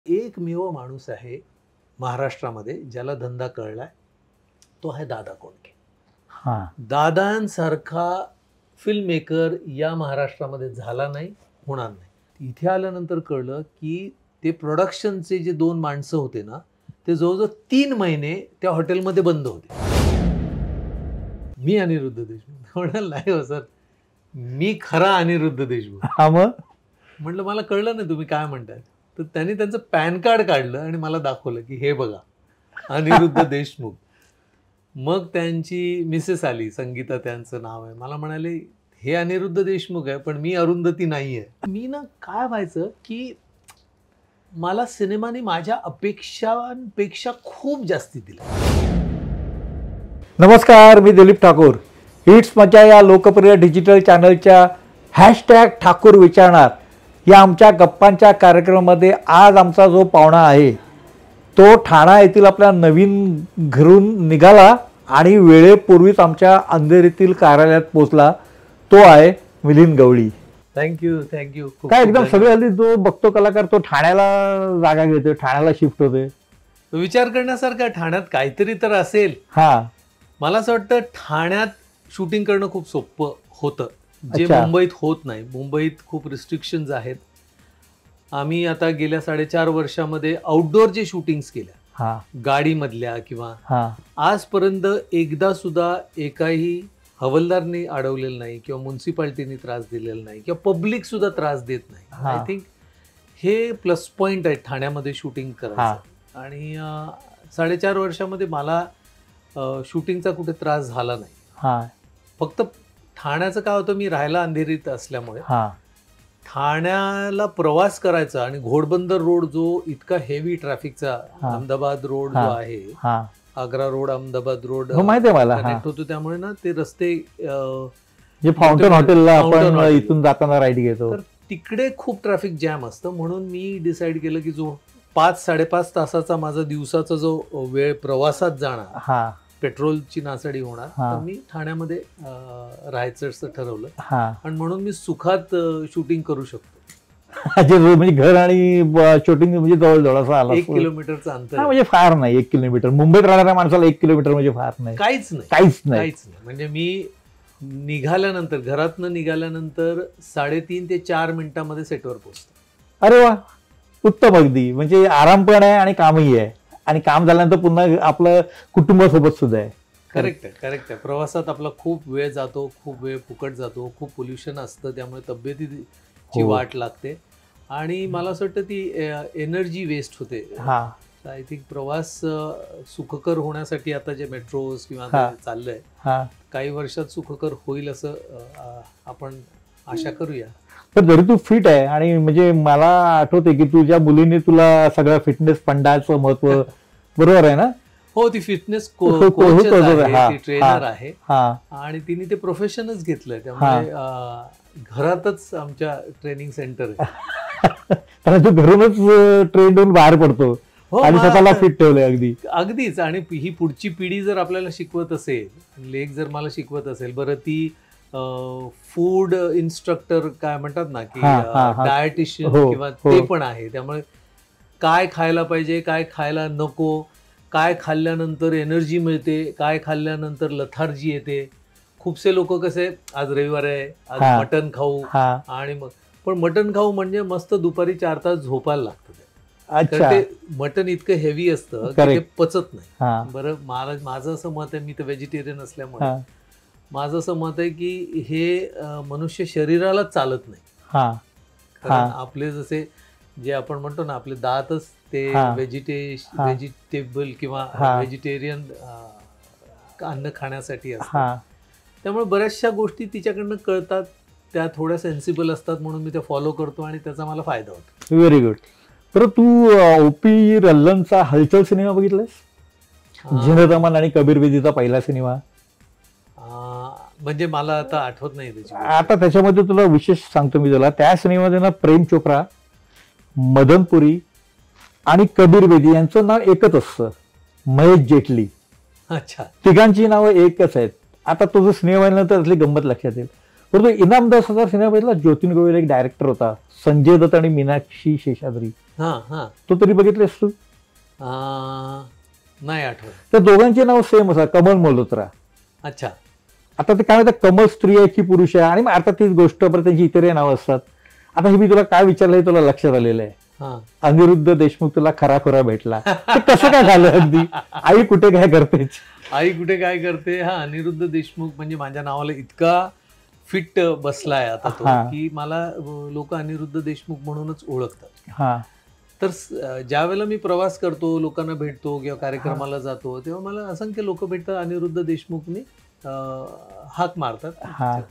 एकमेव माणूस आहे महाराष्ट्रामध्ये ज्याला धंदा कळलाय, तो आहे दादा कोंडके. हां. दादांसारखा फिल्म मेकर या महाराष्ट्रामध्ये झाला नाही, होणार नाही. इथे आल्यानंतर कळलं की ते प्रोडक्शनचे जे 2 माणसं होते ना, ते जवळजवळ 3 महिने त्या हॉटेलमध्ये बंद होते. मी अनिरुद्ध देशमुख म्हणाल, नाही हो सर, मी खरा अनिरुद्ध देशमुख. हा, मग म्हटलं मला कळलं नाही तुम्ही काय म्हणताय. तर त्यांनी त्यांचं पॅन कार्ड काढलं आणि मला दाखवलं की हे बघा अनिरुद्ध देशमुख. मग त्यांची मिसेस आली, संगीता त्यांचं नाव आहे. मला म्हणाले हे अनिरुद्ध देशमुख आहे पण मी अरुंधती नाही आहे. मी ना काय व्हायचं की मला सिनेमाने माझ्या अपेक्षांपेक्षा खूप जास्ती दिलं. नमस्कार, मी दिलीप ठाकूर. हिट्स मजा या लोकप्रिय डिजिटल चॅनलच्या #ठाकूर विचारणार या आमच्या गप्पांच्या कार्यक्रमामध्ये आज आमचा जो पाहुणा आहे तो ठाणा येथील आपल्या नवीन घरून निघाला आणि वेळेपूर्वीच आमच्या अंधेरीतील कार्यालयात पोहोचला. तो आहे मिलिंद गवळी. थँक्यू. काय एकदम सगळे हल्ली जो बघतो कलाकार तो ठाण्याला जागा घेतो, ठाण्याला शिफ्ट होते. विचार करण्यासारखा ठाण्यात काहीतरी तर असेल. हा, मला असं वाटतं ठाण्यात शूटिंग करणं खूप सोपं होतं, जे मुंबईत होत नाही. मुंबईत खूप रिस्ट्रिक्शन्स आहेत. आम्ही आता गेल्या 4.5 वर्षामध्ये आउटडोअर जे शूटिंग्स केल्या, गाडीमधल्या किंवा आजपर्यंत एकदा सुद्धा एकाही हवालदारनी अडवलेलं नाही किंवा म्युन्सिपाल्टीनी त्रास दिलेला नाही किंवा पब्लिक सुद्धा त्रास देत नाही. आय थिंक हे प्लस पॉइंट आहे ठाण्यामध्ये शूटिंग करायचं. आणि 4.5 वर्षामध्ये मला शूटिंगचा कुठे त्रास झाला नाही. फक्त ठाण्याचं काय होतं, मी राहायला अंधेरीत असल्यामुळे ठाण्याला प्रवास करायचा आणि घोडबंदर रोड जो इतका हेवी ट्रॅफिकचा, अहमदाबाद रोड जो आहे, Agra road, Ahmedabad road connect होतो, त्यामुळे ना ते रस्ते फाउंटन हॉटेलला आपण इथून जाताना राईट घेतो, तर तिकडे खूप ट्रॅफिक जॅम असतं. म्हणून मी डिसाईड केलं की जो 5-5.5 तासाचा माझा दिवसाचा जो वेळ प्रवासात जाणार, पेट्रोलची नासाडी होणार, तर मी ठाण्यामध्ये राहायचं असं ठरवलं. आणि म्हणून मी सुखात शूटिंग करू शकतो. म्हणजे घर आणि शूटिंग म्हणजे जवळजवळ असं आलं, 1 किलोमीटरचं अंतर. म्हणजे फार नाही 1 किलोमीटर. मुंबईत राहणाऱ्या माणसाला 1 किलोमीटर म्हणजे फार नाही, काहीच नाही. म्हणजे मी निघाल्यानंतर, घरातनं निघाल्यानंतर 3.5 ते 4 मिनिटांमध्ये सेटवर पोहोचतो. अरे वा, उत्तम. अगदी म्हणजे आराम पण आहे आणि कामही आहे, आणि काम झाल्यानंतर पुन्हा आपलं कुटुंबासोबत सुद्धा आहे. करेक्ट आहे. प्रवासात आपला खूप वेळ जातो, खूप वेळ फुकट जातो, खूप पोल्युशन असतं, त्यामुळे तब्येतीची वाट लागते आणि मला असं वाटतं ती एनर्जी वेस्ट होते. आय थिंक प्रवास सुखकर होण्यासाठी आता जे मेट्रोज किंवा चाललंय, काही वर्षात सुखकर होईल असं आपण आशा करूया. पण जरी तू फिट आहे, आणि म्हणजे मला आठवते की तुझ्या मुलीने तुला सगळं फिटनेस फंडाचं महत्व, बरोबर आहे ना? हो, ती फिटनेस ट्रेनर आहे आणि तिने ते प्रोफेशनच घेतलंय, त्यामुळे घरातच आमच्या ट्रेनिंग सेंटर आहे. कारण तू घरूनच ट्रेन होऊन बाहेर पडतो आणि स्वतःला फिट ठेवलंय. अगदीच. आणि ही पुढची पिढी जर आपल्याला शिकवत असेल, लेख जर मला शिकवत असेल, बरं ती फूड इन्स्ट्रक्टर काय म्हणतात ना, की डायटिशियन किंवा ते पण आहे. त्यामुळे काय खायला पाहिजे, काय खायला नको, काय खाल्ल्यानंतर एनर्जी मिळते, काय खाल्ल्यानंतर लथार्जी येते. खूपसे लोक कसे, आज रविवार आहे, आज मटण खाऊ, आणि मग पण मटण खाऊ म्हणजे मस्त दुपारी 4 तास झोपायला लागतं. ते मटण इतकं हेवी असतं की ते पचत नाही. बरं, माझं असं मत आहे, मी तर व्हेजिटेरियन असल्यामुळे माझं असं मत आहे की हे मनुष्य शरीराला चालत नाही. कारण आपले जसे जे आपण म्हणतो ना, आपले दातच ते व्हेजिटेबल किंवा व्हेजिटेरियन अन्न खाण्यासाठी असतात. त्यामुळे बऱ्याचशा गोष्टी तिच्याकडनं कळतात, त्या थोड्या सेन्सिबल असतात, म्हणून मी त्या फॉलो करतो आणि त्याचा मला फायदा होतो. Very good. तर तू OP रल्लनचा हलचल सिनेमा बघितलास? जिनदमन आणि कबीर बेदीचा पहिला सिनेमा. म्हणजे मला आता आठवत नाही त्याची. आता त्याच्यामध्ये तुला विशेष सांगतो मी तुला. त्या सिनेमामध्ये ना प्रेम चोप्रा, मदन पुरी आणि कबीर बेदी यांचं नाव एकच असतं, महेश जेटली. अच्छा. तिघांची नावं एकच आहेत. आता तो जो सिनेमा नंतर असली गंमत लक्षात येईल. परंतु इनामदार सिनेमा बघितला, ज्योतीन गोयल एक डायरेक्टर होता, संजय दत्त आणि मीनाक्षी शेषाद्री. हा हा. तो तरी बघितलेस तू? नाही आठवत. त्या दोघांची नाव सेम असतात, कमल मल्होत्रा. अच्छा. आता ते काय म्हणतात, कमल स्त्री आहे की पुरुष आहे, आणि आता तीच गोष्ट परत त्यांची इतरही नावं असतात. आता हे मी तुला काय विचारलं हे तुला लक्षात आलेलं आहे. अनिरुद्ध देशमुख तुला खरा भेटला, ते कसं काय झालं? अगदी आई कुठे काय करते, आई कुठे काय करते. हा, अनिरुद्ध देशमुख म्हणजे माझ्या नावाला इतका फिट बसलाय आता तो, की मला लोक अनिरुद्ध देशमुख म्हणूनच ओळखतात. तर ज्या वेळेला मी प्रवास करतो, लोकांना भेटतो किंवा कार्यक्रमाला जातो, तेव्हा मला असंख्य लोक भेटतात, अनिरुद्ध देशमुखनी हाक मारतात.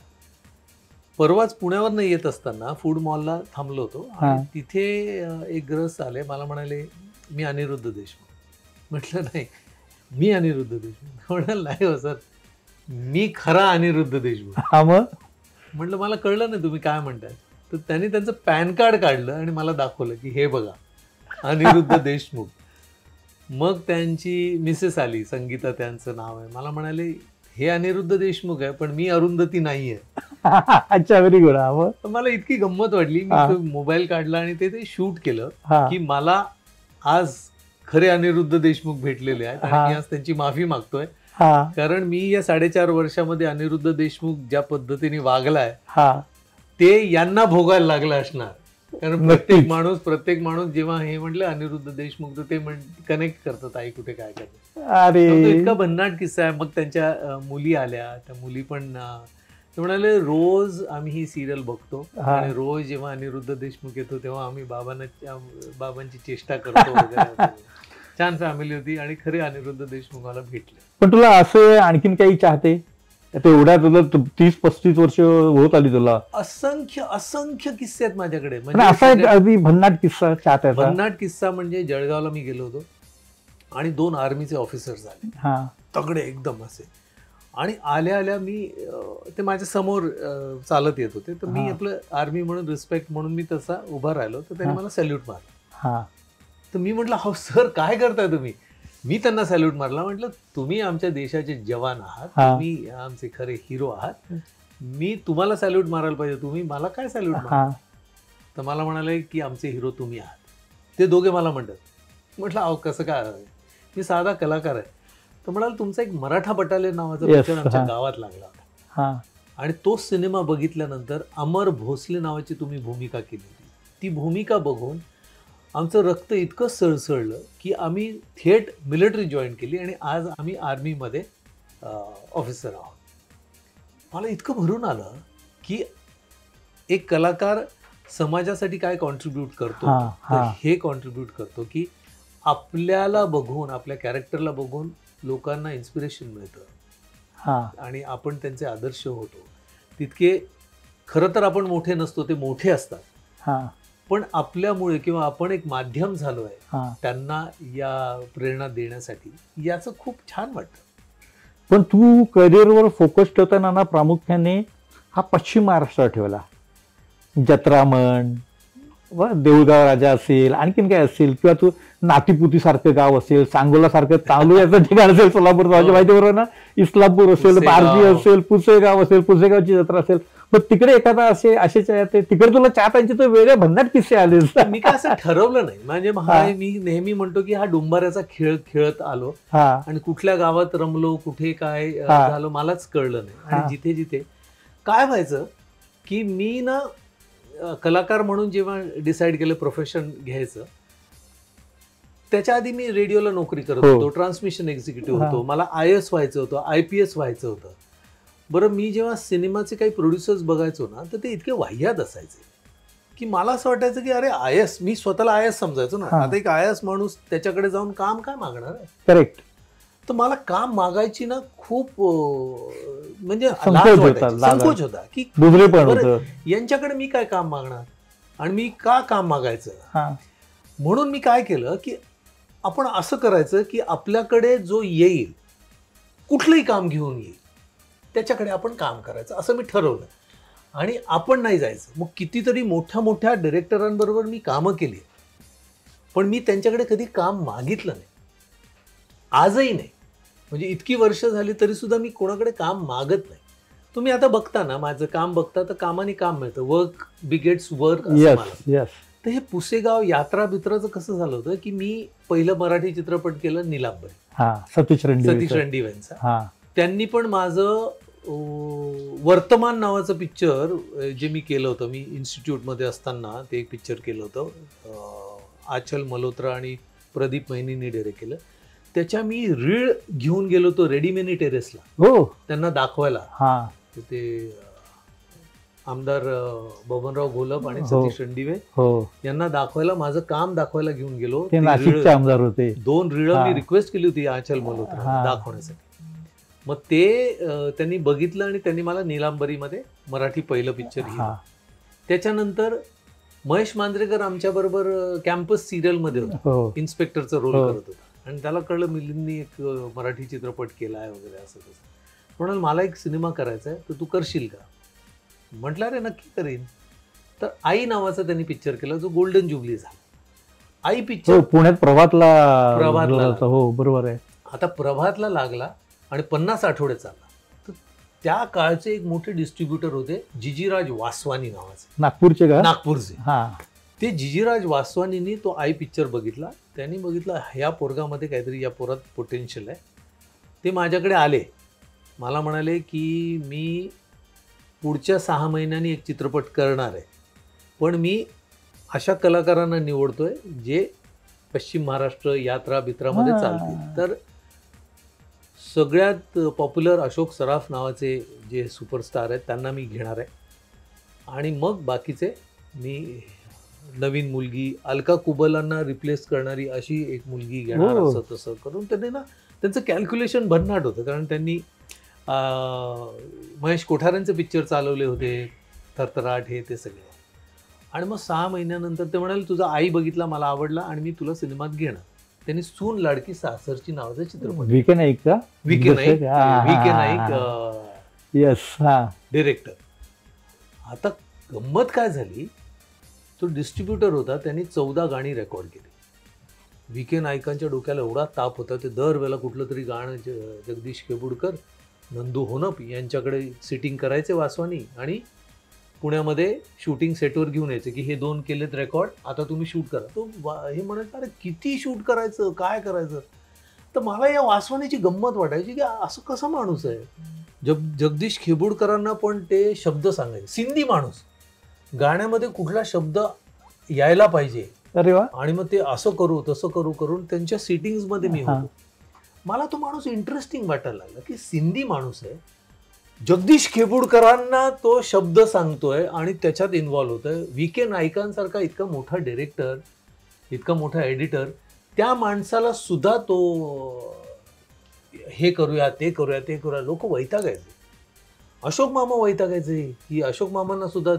परवाच पुण्यावर येत असताना फूड मॉलला थांबलो होतो आणि तिथे एक ग्रस्त आले, मला म्हणाले मी अनिरुद्ध देशमुख. म्हटलं नाही, मी अनिरुद्ध देशमुख. म्हणाल नाही हो सर, मी खरा अनिरुद्ध देशमुख. म्हटलं मला कळलं नाही तुम्ही काय म्हणताय. तर त्यांनी त्यांचं पॅन कार्ड काढलं आणि मला दाखवलं की हे बघा अनिरुद्ध देशमुख. मग त्यांची मिसेस आली, संगीता त्यांचं नाव आहे. मला म्हणाले हे अनिरुद्ध देशमुख आहे पण मी अरुंधती नाहीये. अच्छा, व्हेरी गुड. मला इतकी गंमत वाटली, मी मोबाईल काढला आणि ते शूट केलं की मला आज खरे अनिरुद्ध देशमुख भेटलेले आहेत आणि मी आज त्यांची माफी मागतोय. कारण मी या 4.5 वर्षामध्ये अनिरुद्ध देशमुख ज्या पद्धतीने वागलाय ते यांना भोगायला लागलं असणार. कारण प्रत्येक माणूस जेव्हा हे म्हटलं अनिरुद्ध देशमुख तर ते कनेक्ट करतात आई कुठे काय करते. इतका भन्नाट किस्सा आहे. मग त्यांच्या मुली आल्या, त्या मुली पण ते म्हणाले रोज आम्ही ही सिरियल बघतो आणि रोज जेव्हा अनिरुद्ध देशमुख येतो तेव्हा आम्ही बाबांची चेष्टा करतो वगैरे. छान फॅमिली होती आणि खरे अनिरुद्ध देशमुख मला भेटले. पण तुला असं आणखीन काही चाहते? एवढ्या तुला 30-35 वर्ष होत आली, तुला असंख्य किस्से आहेत माझ्याकडे. म्हणजे असा एक अगदी भन्नाट किस्सा चाहते? भन्नाट किस्सा म्हणजे जळगावला मी गेलो होतो आणि 2 आर्मीचे ऑफिसर्स आले, तगडे एकदम असे. आणि आल्या मी ते माझ्या समोर चालत येत होते, तर मी आपलं आर्मी म्हणून रिस्पेक्ट म्हणून मी तसा उभा राहिलो, तर त्यांनी मला सॅल्यूट मारला. तर मी म्हटलं हो सर काय करताय तुम्ही? मी त्यांना सॅल्यूट मारला. म्हटलं तुम्ही आमच्या देशाचे जवान आहात, तुम्ही आमचे खरे हिरो आहात, मी तुम्हाला सॅल्यूट मारायला पाहिजे, तुम्ही मला काय सॅल्यूट मारा? तर मला म्हणाले की आमचे हिरो तुम्ही आहात. ते दोघे मला म्हणतात. म्हटलं अहो कसं काय, मी साधा कलाकार आहे. तर म्हणाल तुमचा एक मराठा बटालियन नावाचा पिक्चर आमच्या गावात लागला होता आणि तो सिनेमा बघितल्यानंतर अमर भोसले नावाची तुम्ही भूमिका केली होती. ती भूमिका बघून आमचं रक्त इतकं सळसळलं की आम्ही थेट मिलिटरी जॉईन केली आणि आज आम्ही आर्मीमध्ये ऑफिसर आहोत. मला इतकं भरून आलं की एक कलाकार समाजासाठी काय कॉन्ट्रीब्यूट करतो, तर हे कॉन्ट्रीब्यूट करतो की आपल्याला बघून, आपल्या कॅरेक्टरला बघून लोकांना इन्स्पिरेशन मिळतं आणि आपण त्यांचे आदर्श होतो. तितके खरं तर आपण मोठे नसतो, ते मोठे असतात, पण आपल्यामुळे किंवा आपण एक माध्यम झालो आहे त्यांना या प्रेरणा देण्यासाठी, याचं खूप छान वाटतं. पण तू करिअरवर फोकस ठेवताना प्रामुख्याने हा पश्चिम महाराष्ट्र ठेवला. जत्रा म्हण, देऊळगाव राजा असेल, आणखीन काय असेल, किंवा तू नातीपुती सारखं गाव असेल, सांगोला सारखं चांगलं याचं ठिकाण असेल, सोलापूर माझ्या माहिती बरोबर ना, इस्लामपूर असेल, बार्जी असेल, पुसेगाव असेल, पुसेगावची जत्रा असेल, पण तिकडे एखादा असे तिकडे तुला चाहत्यांचे तर वेगळे भन्नाट किस्से आले. मी काय असं ठरवलं नाही. म्हणजे मी नेहमी म्हणतो की हा डुंबाऱ्याचा खेळ खेळत आलो आणि कुठल्या गावात रमलो, कुठे काय झालं मलाच कळलं नाही. आणि जिथे जिथे काय व्हायचं की मी ना कलाकार म्हणून जेव्हा डिसाईड केलं प्रोफेशन घ्यायचं, त्याच्या आधी मी रेडिओला नोकरी करत होतो, ट्रान्समिशन एक्झिक्युटिव्ह होतो, मला IAS व्हायचं होतं, IPS व्हायचं होतं. बरं, मी जेव्हा सिनेमाचे काही प्रोड्युसर्स बघायचो ना, तर ते इतके वाह्यात असायचे की मला असं वाटायचं की अरे IAS, मी स्वतःला IAS समजायचो ना, आता एक IAS माणूस त्याच्याकडे जाऊन काम काय मागणार आहे? करेक्ट. तर मला काम मागायची ना खूप म्हणजे संकोच होता की यांच्याकडे मी काय काम मागणार आणि मी का काम मागायचं. म्हणून मी काय केलं की आपण असं करायचं की आपल्याकडे जो येईल, कुठलंही काम घेऊन येईल, त्याच्याकडे आपण काम करायचं असं मी ठरवलं आणि आपण नाही जायचं. मग कितीतरी मोठ्या मोठ्या डिरेक्टरांबरोबर मी कामं केली, पण मी त्यांच्याकडे कधी काम मागितलं नाही, आजही नाही. म्हणजे इतकी वर्ष झाली तरी सुद्धा मी कोणाकडे काम मागत नाही. तुम्ही आता बघता ना, माझं काम बघता तर कामाने काम मिळतं, वर्क बिगेट्स वर्क. तर हे पुसेगाव यात्रा बित्राचं कसं झालं होतं की मी पहिलं मराठी चित्रपट केलं नीलांबरी, हा सतीश सतीश रणदिवेंचा. हा त्यांनी पण माझं वर्तमान नावाचं पिक्चर जे मी केलं होतं, मी इन्स्टिट्यूटमध्ये असताना ते एक पिक्चर केलं होतं, आचल मल्होत्रा आणि प्रदीप मैनींनी डायरेक्ट केलं. त्याच्या मी रीळ घेऊन गेलो होतो रेडीमेनी टेरेसला, हो त्यांना दाखवायला. हा ते आमदार बबनराव घोलप आणि हो. सतीश रणदिवे हो यांना दाखवायला, माझं काम दाखवायला घेऊन गेलो. ते नाशिकचे आमदार होते. 2 रीळ हा. मी रिक्वेस्ट केली होती आचल मल्होत्रा हा. दाखवण्यासाठी. मग ते त्यांनी बघितलं आणि त्यांनी मला नीलांबरीमध्ये मराठी पहिलं पिक्चर हा दिलं. त्याच्यानंतर महेश मांजरेकर आमच्याबरोबर कॅम्पस सिरियलमध्ये होता, हो इन्स्पेक्टरचा रोल हो. करत होता आणि त्याला कळलं मिलिंदनी एक मराठी चित्रपट केला आहे वगैरे असं तसं. म्हणाल मला एक सिनेमा करायचा आहे, तर तू करशील का? म्हटलं अरे नक्की करीन. तर आई नावाचा त्यांनी पिक्चर केला जो गोल्डन जुबली झाला. आई पिक्चर हो पुण्यात प्रभातला प्रभातला लागला. हो बरोबर आहे. आता प्रभातला लागला आणि 50 आठवडे चालला. तर त्या काळचे एक मोठे डिस्ट्रीब्युटर होते जिजीराज वासवानी नावाचे, नागपूरचे का? नागपूरचे. हा ते जिजीराज वासवानींनी तो आई पिक्चर बघितला. त्यांनी बघितलं ह्या पोरगामध्ये काहीतरी, या पोरात पोटेन्शियल आहे. ते माझ्याकडे आले, मला म्हणाले की मी पुढच्या 6 महिन्यांनी एक चित्रपट करणार आहे, पण मी अशा कलाकारांना निवडतोय जे पश्चिम महाराष्ट्र यात्रा बित्रामध्ये चालतील. तर सगळ्यात पॉप्युलर अशोक सराफ नावाचे जे सुपरस्टार आहेत त्यांना मी घेणार आहे आणि मग बाकीचे मी नवीन मुलगी, अलका कुबलांना रिप्लेस करणारी अशी एक मुलगी घेणार, हो. असं तसं करून त्यांनी ना त्यांचं कॅल्क्युलेशन भन्नाट होतं. कारण त्यांनी महेश कोठारेंचे पिक्चर चालवले होते, थरथराट हे ते सगळे. आणि मग 6 महिन्यानंतर ते म्हणाले तुझा आई बघितला, मला आवडला आणि मी तुला सिनेमात घेणार. त्यांनी सून लाडकी सासरची नावाचा चित्रपट, विके नाईक का? विके नाईक, हा, विके हा, नाईक येस हा डिरेक्टर. आता गंमत काय झाली, तो डिस्ट्रीब्युटर होता, त्यांनी 14 गाणी रेकॉर्ड केली. विके नाईकांच्या डोक्याला एवढा ताप होता, ते दरवेळेला कुठलं तरी गाणं जगदीश केबुडकर, नंदू होनप यांच्याकडे सिटिंग करायचे वासवानी आणि पुण्यामध्ये शूटिंग सेटवर घेऊन यायचे की हे 2 केलेत रेकॉर्ड, आता तुम्ही शूट करा. तो हे म्हणायचं अरे किती शूट करायचं, काय करायचं. तर मला या वासवानीची गंमत वाटायची की असं कसा माणूस आहे. जगदीश खेबुडकरांना पण ते शब्द सांगायचे, सिंधी माणूस, गाण्यामध्ये कुठला शब्द यायला पाहिजे. अरे वा. आणि मग ते असं करू तसं करू करून त्यांच्या सिटिंग्समध्ये मी हा. होतो. मला तो माणूस इंटरेस्टिंग वाटायला लागला की सिंधी माणूस आहे, जगदीश खेबुडकरांना तो शब्द सांगतोय आणि त्याच्यात इन्व्हॉल्व्ह होतोय. विके नाईकांसारखा इतका मोठा डिरेक्टर, इतका मोठा एडिटर, त्या माणसाला सुद्धा तो हे करूया ते करूया ते करूया. लोक वैतागायचे, अशोक मामा वैतागायचे की अशोक मामांना सुद्धा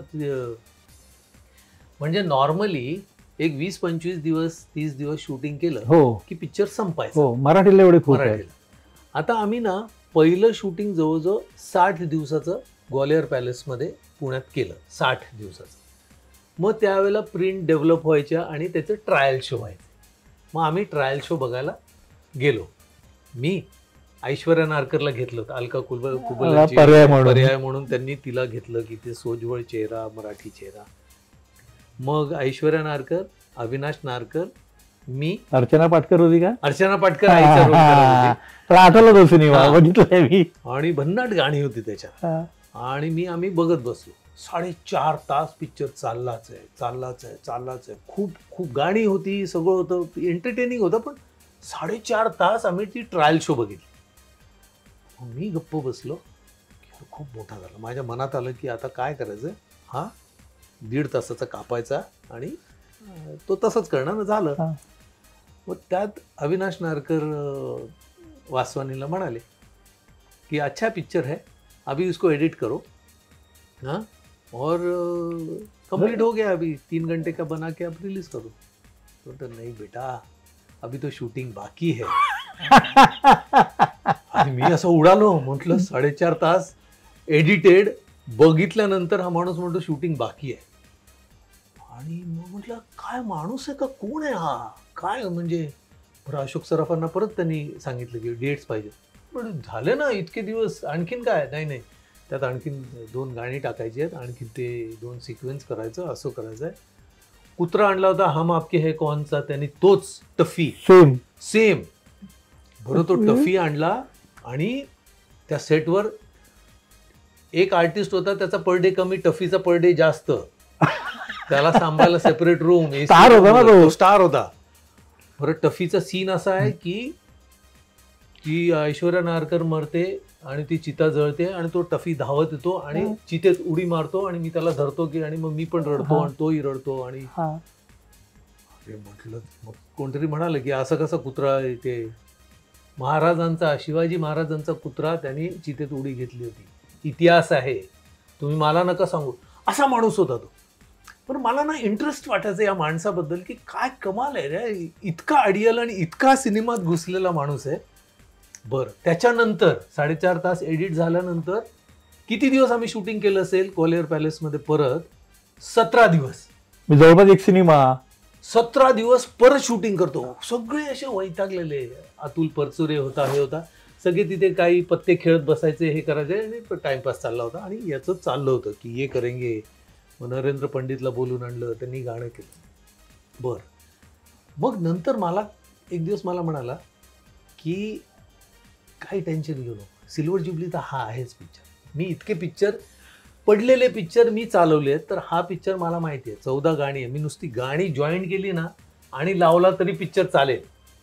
म्हणजे नॉर्मली एक 20-25 दिवस 30 दिवस शूटिंग केलं हो की पिक्चर संपायचं. हो मराठीला एवढे खूप आहे. मराठीला. आता आम्ही ना पहिलं शूटिंग जवळजवळ 60 दिवसाचं ग्वालियर पॅलेसमध्ये पुण्यात केलं, 60 दिवसाचं. मग त्यावेळेला प्रिंट डेव्हलप व्हायच्या आणि त्याचे ट्रायल शो व्हायचे. मग आम्ही ट्रायल शो बघायला गेलो. मी ऐश्वर्या नारकरला घेतलं होतं, अलका कुबलाची पर्याय म्हणून त्यांनी तिला घेतलं की ते सोज्वळ चेहरा, मराठी चेहरा. मग ऐश्वर्या नारकर, अविनाश नारकर, मी, अर्चना पाटकर होती का? अर्चना पाटकर आईचा रोल करत होती. आठवलं तो सिनेमा बघितलाय मी. आणि भन्नाट गाणी होती त्याच्यात. आणि आम्ही बघत बसलो. 4.5 तास पिक्चर चाललाच आहे. खूप गाणी होती, सगळं होतं, एंटरटेनिंग होतं. पण 4.5 तास आम्ही ती ट्रायल शो बघितली. मी गप्प बसलो. खूप मोठा झाला. माझ्या मनात आलं की आता काय करायचं, हा 1.5 तासाचा कापायचा आणि तो तसंच करणार. झालं. मग त्यात अविनाश नारकर वासवानीला म्हणाले कि अच्छा पिक्चर है, अभी इसको एडिट करो, हाँ, और कंप्लीट हो गया, अभी 3 घंटे का बना के अब रिलीज करो. तो नहीं बेटा, अभी तो शूटिंग बाकी है. आणि मी असं उडालो. म्हटलं 4.5 तास एडिटेड बघितल्यानंतर हा माणूस म्हणतो शूटिंग बाकी आहे. आणि मग म्हटलं काय माणूस आहे का, कोण आहे हा, काय म्हणजे. बरं अशोक सराफांना परत त्यांनी सांगितलं की डेट्स पाहिजे. पण झाले ना इतके दिवस, आणखीन काय. नाही त्यात आणखीन 2 गाणी टाकायची आहेत, आणखीन ते 2 सिक्वेन्स करायचं, असं करायचं आहे. कुत्रा आणला होता हम आपके है कौनचा, त्यांनी तोच टफी सेम बरं तो टफी आणला आणि त्या सेटवर एक आर्टिस्ट होता, त्याचा पर डे कमी, टफीचा पर डे जास्त. त्याला सांभाळायला सेपरेट रूम, स्टार होता ना तो. स्टार होता. बरं टफीचा सीन असा आहे की ऐश्वर्या नारकर मरते आणि ती चिता जळते आणि तो टफी धावत येतो आणि चितेत उडी मारतो आणि मी त्याला धरतो की, आणि मग मी पण रडतो आणि तोही रडतो. आणि अरे म्हटलं, मग कोणतरी म्हणाले की असं कसा कुत्रा, ते महाराजांचा, शिवाजी महाराजांचा कुत्रा त्यांनी चितेत उडी घेतली होती, इतिहास आहे, तुम्ही मला नका सांगू. असा माणूस होता तो. पण मला ना इंटरेस्ट वाटायचं या माणसाबद्दल की काय कमाल आहे रे, इतका आयडियल आणि इतका सिनेमात घुसलेला माणूस आहे. बरं त्याच्यानंतर 4.5 तास एडिट झाल्यानंतर किती दिवस आम्ही शूटिंग केलं असेल ग्वालियर पॅलेसमध्ये, परत 17 दिवस, जवळपास एक सिनेमा. 17 दिवस परत शूटिंग करतो. सगळे असे वैतागलेले. अतुल परचुरे होता, हे होता, सगळे तिथे काही पत्ते खेळत बसायचे, हे करायचे आणि टाइमपास चालला होता. आणि याचं चाललं होतं की ये करेंगे. मग नरेंद्र पंडितला बोलून आणलं, त्यांनी गाणं केलं. बरं मग नंतर मला एक दिवस मला म्हणाला की काही टेन्शन घेऊ नको, सिल्वर ज्युबली तर हा आहेच पिक्चर. मी इतके पिक्चर, पडलेले पिक्चर मी चालवले आहेत, तर हा पिक्चर मला माहिती आहे. 14 गाणी आहे, मी नुसती गाणी जॉईन केली ना आणि लावला तरी पिक्चर चालेल,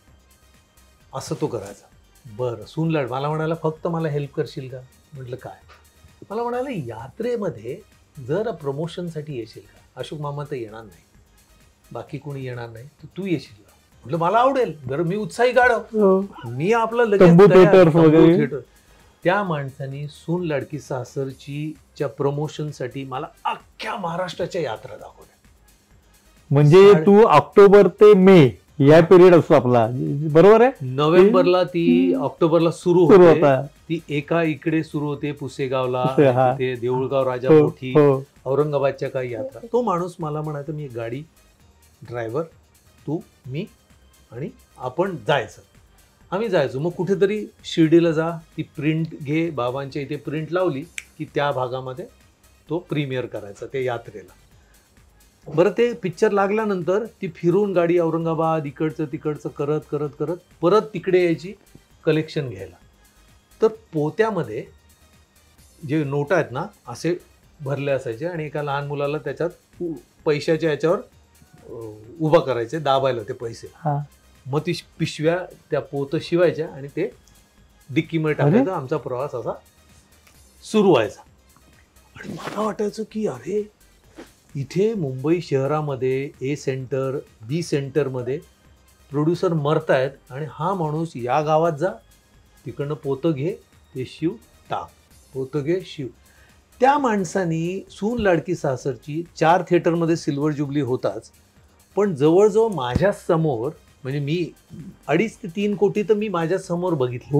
असं तो करायचा. बरं सुनलाड मला म्हणाला फक्त मला हेल्प करशील का. म्हटलं काय. मला म्हणाला यात्रेमध्ये जर प्रमोशनसाठी येशील का. अशोक मामा तर येणार नाही, बाकी कोणी येणार नाही, तर तू येशील का. म्हटलं मला आवडेल. बरं मी उत्साही गाढव, मी आपलं लगेच. त्या माणसाने सून लाडकी सासरची प्रमोशनसाठी मला अख्ख्या महाराष्ट्राच्या यात्रा दाखवल्या. म्हणजे तू ऑक्टोबर ते मे या पिरियड असतो आपला, बरोबर आहे. नोव्हेंबरला ती ऑक्टोबरला सुरू होते. ती एका इकडे सुरू होते पुसेगावला, ते देऊळगाव राजा मोठी, औरंगाबादच्या काही यात्रा. तो माणूस मला म्हणायचा मी एक गाडी, ड्रायव्हर, तू, मी आणि आपण जायचं. आम्ही जायचो. मग कुठेतरी शिर्डीला जा, ती प्रिंट घे, बाबांच्या इथे प्रिंट लावली की त्या भागामध्ये तो प्रीमियर करायचा त्या यात्रेला. बरं ते पिक्चर लागल्यानंतर ती फिरून गाडी औरंगाबाद इकडचं तिकडचं करत करत करत परत तिकडे यायची कलेक्शन घ्यायला. तर पोत्यामध्ये जे नोटा आहेत ना असे भरले असायचे आणि एका लहान मुलाला त्याच्यात पैशाच्या याच्यावर उभा करायचे, दाबायला ते पैसे. मग ती पिशव्या त्या पोतं शिवायच्या आणि ते डिक्कीमध्ये टाकायचं. आमचा प्रवास असा सुरू व्हायचा. आणि मला वाटायचं की अरे इथे मुंबई शहरामध्ये ए सेंटर बी सेंटरमध्ये प्रोड्युसर मरतायत आणि हा माणूस या गावात जा, तिकडनं पोतं घे, ते शिव, टाक, पोतं घे, शिव. त्या माणसानी सून लाडकी सासरची 4 थिएटरमध्ये सिल्वर जुबली होताच, पण जवळजवळ माझ्या समोर, म्हणजे मी 2.5 ते 3 कोटी तर मी माझ्या समोर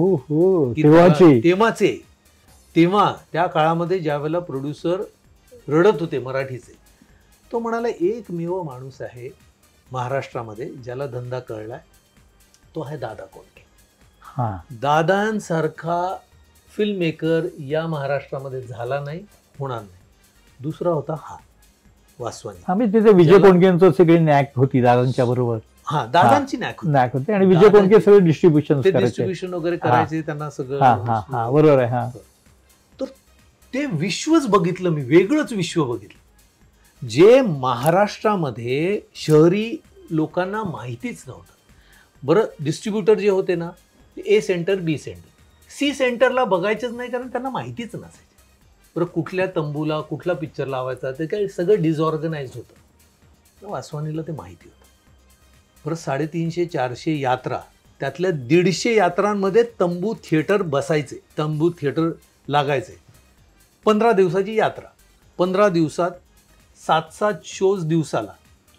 बघितले. तेव्हा त्या काळामध्ये ज्या वेळेला प्रोड्युसर रडत होते मराठीचे, तो म्हणाला एकमेव माणूस आहे महाराष्ट्रामध्ये ज्याला धंदा कळलाय, तो आहे दादा कोंडके. दादांसारखा फिल्म मेकर या महाराष्ट्रामध्ये झाला नाही, होणार नाही. दुसरा होता हा वासवानी. आम्ही तिथे विजय कोंडकेंचं सगळी नॅक होती दादांच्या बरोबर. हा दादांची नॅक होती आणि विजय कोंडके सगळे डिस्ट्रीब्युशन वगैरे करायचे, त्यांना सगळं बरोबर आहे. तर ते विश्वच बघितलं मी, वेगळंच विश्व बघितलं जे महाराष्ट्रामध्ये शहरी लोकांना माहितीच नव्हतं. बरं डिस्ट्रीब्युटर जे होते ना, A centre B centre, C सेंटरला बघायचंच नाही कारण त्यांना माहितीच नसायचं. बरं कुठल्या तंबूला कुठला पिक्चर लावायचा ते काय सगळं डिसऑर्गनाइज होतं. वासवानीला ते माहिती होतं. बरं 350-400 यात्रा, त्यातल्या 150 यात्रांमध्ये तंबू थिएटर बसायचे, तंबू थिएटर लागायचे. 15 दिवसाची यात्रा, 15 दिवसात 7-7 शोज दिवसाला,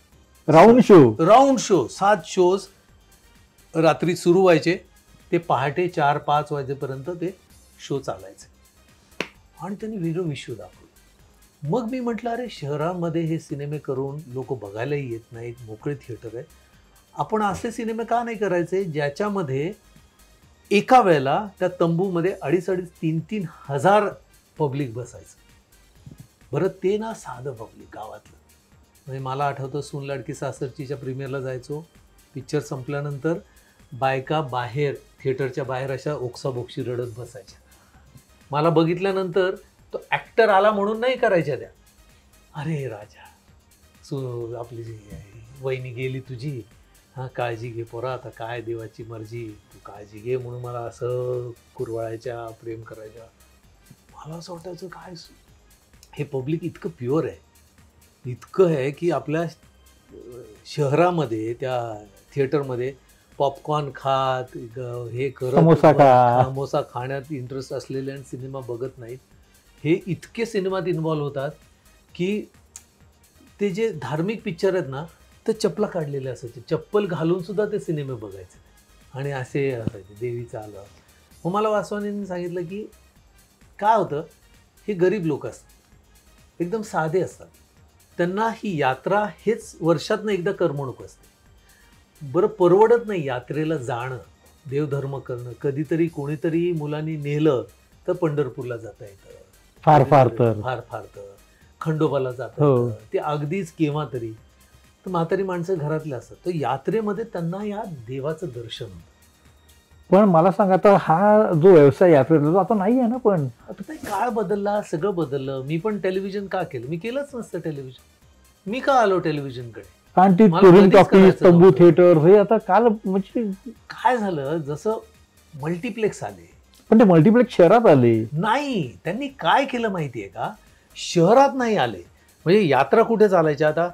राऊंड शो 7 शोज रात्री सुरू व्हायचे, ते पहाटे 4-5 वाजेपर्यंत ते शो चालायचे. आणि त्यांनी वेगळं विश्व दाखवलं. मग मी म्हटलं अरे शहरामध्ये हे सिनेमे करून लोक बघायलाही येत नाहीत, मोकळे थिएटर आहे, आपण असे सिनेमे का नाही करायचे ज्याच्यामध्ये एका वेळेला त्या तंबूमध्ये 2,500-3,000 हजार पब्लिक बसायचं. बरं ते ना साधं पब्लिक गावातलं, म्हणजे मला आठवतं सून लाडकी सासरचीच्या प्रीमियरला जायचो, पिक्चर संपल्यानंतर बायका बाहेर थिएटरच्या बाहेर अशा ओक्साबोक्शी रडत बसायच्या. मला बघितल्यानंतर तो ॲक्टर आला म्हणून नाही करायच्या त्या, अरे राजा आपली जी वहिनी गेली तुझी, हां काळजी घे पोरा, आता काय देवाची मर्जी, तू काळजी घे म्हणून मला असं कुरवाळायच्या, प्रेम करायच्या. मला असं वाटायचं काय हे पब्लिक इतकं प्युअर आहे, इतकं आहे की आपल्या शहरामध्ये त्या थिएटरमध्ये पॉपकॉर्न खात हे करत समोसा खाण्यात इंटरेस्ट असलेले आणि सिनेमा बघत नाहीत. हे इतके सिनेमात इन्व्हॉल्व्ह होतात की ते जे धार्मिक पिक्चर आहेत ना तर चपला काढलेले असायचे, चप्पल घालून सुद्धा ते सिनेमे बघायचे आणि असे असायचे देवीचं आलं. मग मला वासवानींनी सांगितलं की काय होतं, हे गरीब लोक असतात, एकदम साधे असतात, त्यांना ही यात्रा हेच वर्षातनं एकदा करमणूक असते. बरं परवडत नाही यात्रेला जाणं, देवधर्म करणं. कधीतरी कोणीतरी मुलांनी नेलं तर पंढरपूरला जाता येतं, फार फार तर खंडोबाला जाता येतं, ते अगदीच केव्हा तरी. तर म्हातारी माणसं घरातले असतात, तर यात्रेमध्ये त्यांना या देवाचं दर्शन होतं. पण मला सांगा आता हा जो व्यवसाय यात्रेचा आता नाही आहे ना, पण आता काही काळ बदलला, सगळं बदललं. मी पण टेलिव्हिजन का केलं, मी केलंच नसतं टेलिव्हिजन, मी का आलो टेलिव्हिजनकडे. कारण ती टुरिंग टॉकीज, तंबू थिएटर हे आता काल म्हणजे काय झालं, जसं मल्टिप्लेक्स आले, पण ते मल्टिप्लेक्स शहरात आले नाही. त्यांनी काय केलं माहितीये का, शहरात नाही आले. म्हणजे यात्रा कुठे चालायच्या, आता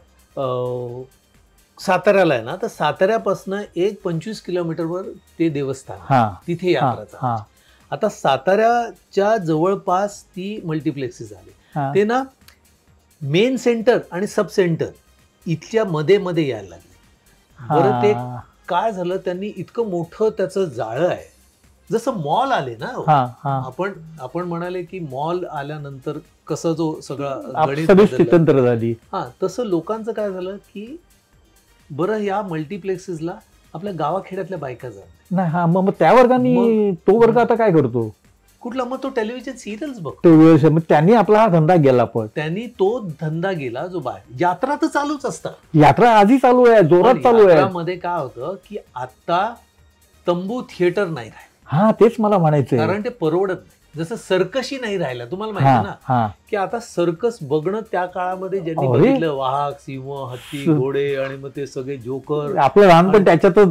साताऱ्याला आहे ना, तर साताऱ्यापासून 25 किलोमीटरवर ते देवस्थान, तिथे यात्रा चालायची. आता साताऱ्याच्या जवळपास ती मल्टिप्लेक्सेस आले, ते ना मेन सेंटर आणि सब सेंटर इथल्या मध्ये यायला लागले. बरं ते काय झालं, त्यांनी इतकं मोठं त्याचं जाळं आहे, जसं मॉल आले ना. आपण म्हणाले की मॉल आल्यानंतर कसं जो सगळा तंत्र झाली, तसं लोकांचं काय झालं की बरं या मल्टिप्लेक्सेसला आपल्या गावाखेड्यातल्या बायका जात नाही. मग त्या वर्गाने तो वर्ग आता काय करतो, कुठला, मग तो टेलिव्हिजन सिरियल्स बघतो. त्यांनी आपला हा धंदा गेला, पण त्यांनी तो धंदा गेला जो यात्रा तर चालूच असतात, यात्रा आधी चालू आहे, जोरात चालू आहे. मध्ये काय होतं की आता तंबू थिएटर नाही राहिलं. तेच मला म्हणायचं, कारण ते परवडत नाही. जसं सर्कशी नाही राहिला, तुम्हाला माहिती ना की आता सर्कस बघणं त्या काळामध्ये ज्यांनी बघितलं, वाघ, सिंह, हत्ती, घोडे आणि मग ते सगळे जोकर, आपलं लहानपण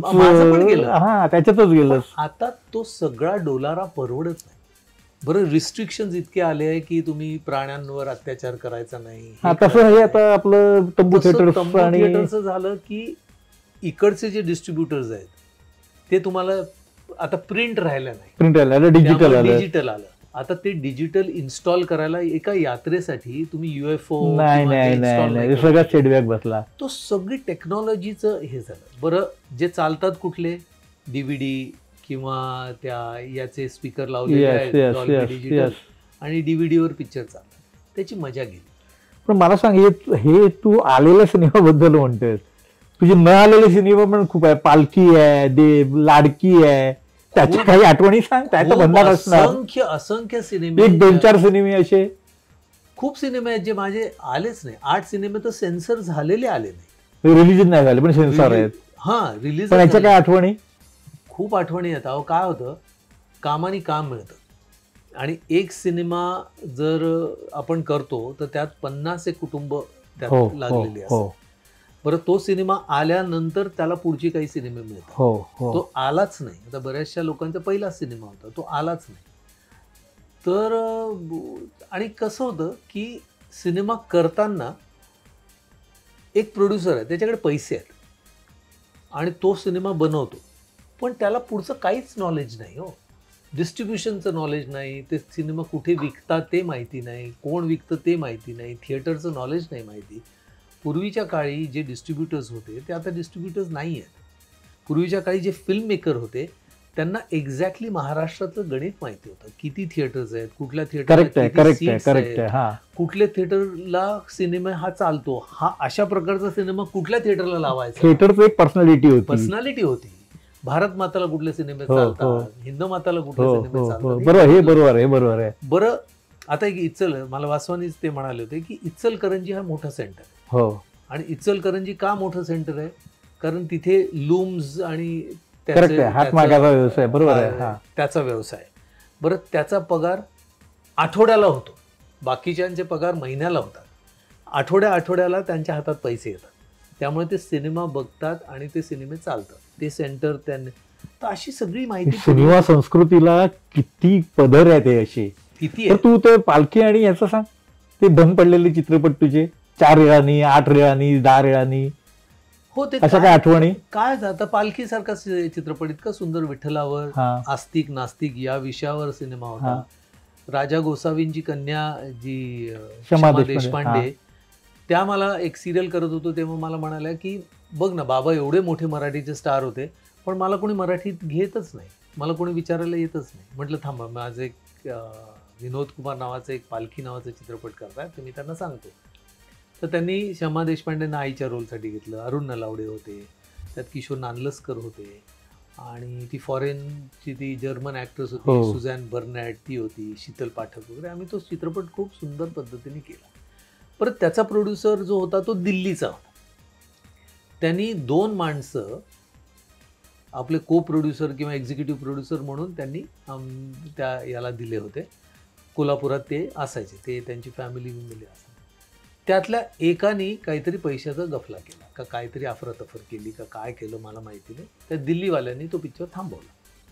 त्याच्यातच गेलं. आता तो सगळा डोलारा परवडत नाही. बरं रिस्ट्रिक्शन इतके आले आहे की तुम्ही प्राण्यांवर अत्याचार करायचा नाही. तसं हे आता आपलं तंबू थिएटरचं झालं की इकडचे जे डिस्ट्रीब्युटर्स आहेत ते तुम्हाला आता प्रिंट राहिलं नाही, प्रिंट आलं, डिजिटल आलं. आता ते डिजिटल इन्स्टॉल करायला एका यात्रेसाठी तुम्ही UFO सगळा सेटबॅक बसला. तो सगळी टेक्नॉलॉजीचं हे झालं. बरं जे चालतात कुठले DVD किंवा त्या याचे स्पीकर लावलेले डिजिटल आणि DVD वर पिक्चर चालतात, त्याची मजा गेली. पण मला सांग, हे तू आलेल्या सिनेमाबद्दल म्हणतोस, तुझे न आलेले सिनेमा पण खूप आहे. पालखी आहे, देव, लाडकी आहे, त्याच्या काही आठवणी सांग. त्याचा भंडार असणार, असंख्य सिनेमे, 1-2-4 सिनेमे असे खूप सिनेमे आहेत जे माझे आलेच नाही. 8 सिनेमे तर सेन्सर झालेले आले नाही, रिलीज नाही झाले पण सेन्सर आहेत. रिलीज. पण याच्या काय आठवणी, खूप आठवणी येतात. अहो काय होतं, कामाने काम मिळतं आणि एक सिनेमा जर आपण करतो तर त्यात 50 कुटुंब त्यात लागलेली असतात. बरं तो सिनेमा आल्यानंतर त्याला पुढचे काही सिनेमे मिळतात, तो आलाच नाही. आता बऱ्याचशा लोकांचा पहिलाच सिनेमा होता, तो आलाच नाही. तर आणि कसं होतं की सिनेमा करताना एक प्रोड्युसर आहे, त्याच्याकडे पैसे आहेत आणि तो सिनेमा बनवतो, पण त्याला पुढचं काहीच नॉलेज नाही. डिस्ट्रीब्युशनचं नॉलेज नाही, ते सिनेमा कुठे विकतात ते माहिती नाही, कोण विकतं ते माहिती नाही, थिएटरचं नॉलेज नाही माहिती. पूर्वीच्या काळी जे डिस्ट्रीब्युटर्स होते ते आता डिस्ट्रीब्युटर्स नाही आहेत. पूर्वीच्या काळी जे फिल्म मेकर होते त्यांना एक्झॅक्टली महाराष्ट्रातलं गणित माहिती होतं, किती थिएटर्स आहेत, कुठल्या थिएटरला कुठल्या थिएटरला सिनेमा हा चालतो, हा अशा प्रकारचा सिनेमा कुठल्या थिएटरला लावायचा. थिएटरची एक पर्सनॅलिटी होती. भारत माताला कुठले सिनेमे चालतात, हिंद माताला कुठले सिनेमे चालतात. बरोबर आहे. बरं आता एक इचल, मला वासवानीच ते म्हणाले होते की इचलकरंजी हा मोठा सेंटर, आणि इचलकरंजी का मोठं सेंटर आहे, कारण तिथे लूम्स आणि करेक्ट आहे, हातमागाचा व्यवसाय, बरोबर आहे. त्याचा व्यवसाय. बरं, त्याचा पगार आठवड्याला होतो, बाकीच्यांचे पगार महिन्याला होतात. आठवड्याला त्यांच्या हातात पैसे येतात, त्यामुळे ते सिनेमा बघतात आणि ते सिनेमे चालतात. ते सेंटर त्यांनी, तर अशी सगळी माहिती. सिनेमा संस्कृतीला किती पदर आहेत हे असे. किती तर तू ते पालखी आणि याचं सांग, ते बंद पडलेले चित्रपट तुझे 4 रेळांनी, 8 रेळांनी, 10 रेळांनी, हो, ते अशा काय आठवणी? काय आता पालखीसारखा चित्रपट इतका सुंदर, विठ्ठलावर, आस्तिक नास्तिक या विषयावर सिनेमा होता. राजा गोसावींची कन्या जी शमा देशपांडे, त्या मला एक सिरियल करत होतो तेव्हा मला म्हणाल्या की बघ ना बाबा, एवढे मोठे मराठीचे स्टार होते, पण मला कोणी मराठीत घेतच नाही, मला कोणी विचारायला येतच नाही. म्हटलं थांबा, माझं एक विनोद कुमार नावाचं एक पालखी नावाचा चित्रपट करताय, तर मी त्यांना सांगतो. तर त्यांनी शमा देशपांडेंना आईच्या रोलसाठी घेतलं. अरुण नलावडे होते त्यात, किशोर नानलस्कर होते, आणि ती फॉरेनची ती जर्मन ॲक्ट्रेस होती सुझॅन बर्नॅट, ती होती, शीतल पाठक वगैरे. आम्ही तो चित्रपट खूप सुंदर पद्धतीने केला. परत त्याचा प्रोड्युसर जो होता तो दिल्लीचा होता. त्यांनी 2 माणसं आपले को प्रोड्युसर किंवा एक्झिक्युटिव्ह प्रोड्युसर म्हणून त्यांनी त्या याला दिले होते. कोल्हापुरात ते असायचे, ते त्यांची फॅमिली असायची. त्यातल्या एकाने काहीतरी पैशाचा गफला केला का काहीतरी अफरातफर केली का काय केलं मला माहिती नाही. त्या दिल्लीवाल्यांनी तो पिक्चर थांबवला.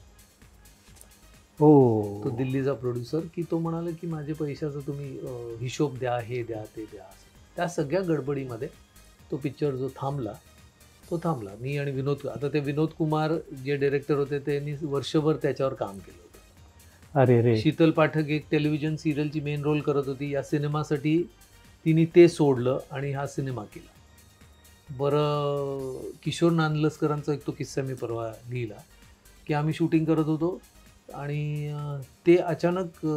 तो दिल्लीचा प्रोड्युसर, की तो म्हणाला की माझे पैशाचा तुम्ही हिशोब द्या, हे द्या, ते द्या. त्या सगळ्या गडबडीमध्ये तो पिक्चर जो थांबला तो थांबला. मी आणि विनोद, आता ते विनोद कुमार जे डायरेक्टर होते त्यांनी वर्षभर त्याच्यावर काम केलं होतं. अरे, शीतल पाठक एक टेलिव्हिजन सिरियलची मेन रोल करत होती. या सिनेमासाठी तिने ते सोडलं आणि हा सिनेमा केला. बरं, किशोर नानलस्करांचा एक तो किस्सा मी परवा लिहिला की आम्ही शूटिंग करत होतो आणि ते अचानक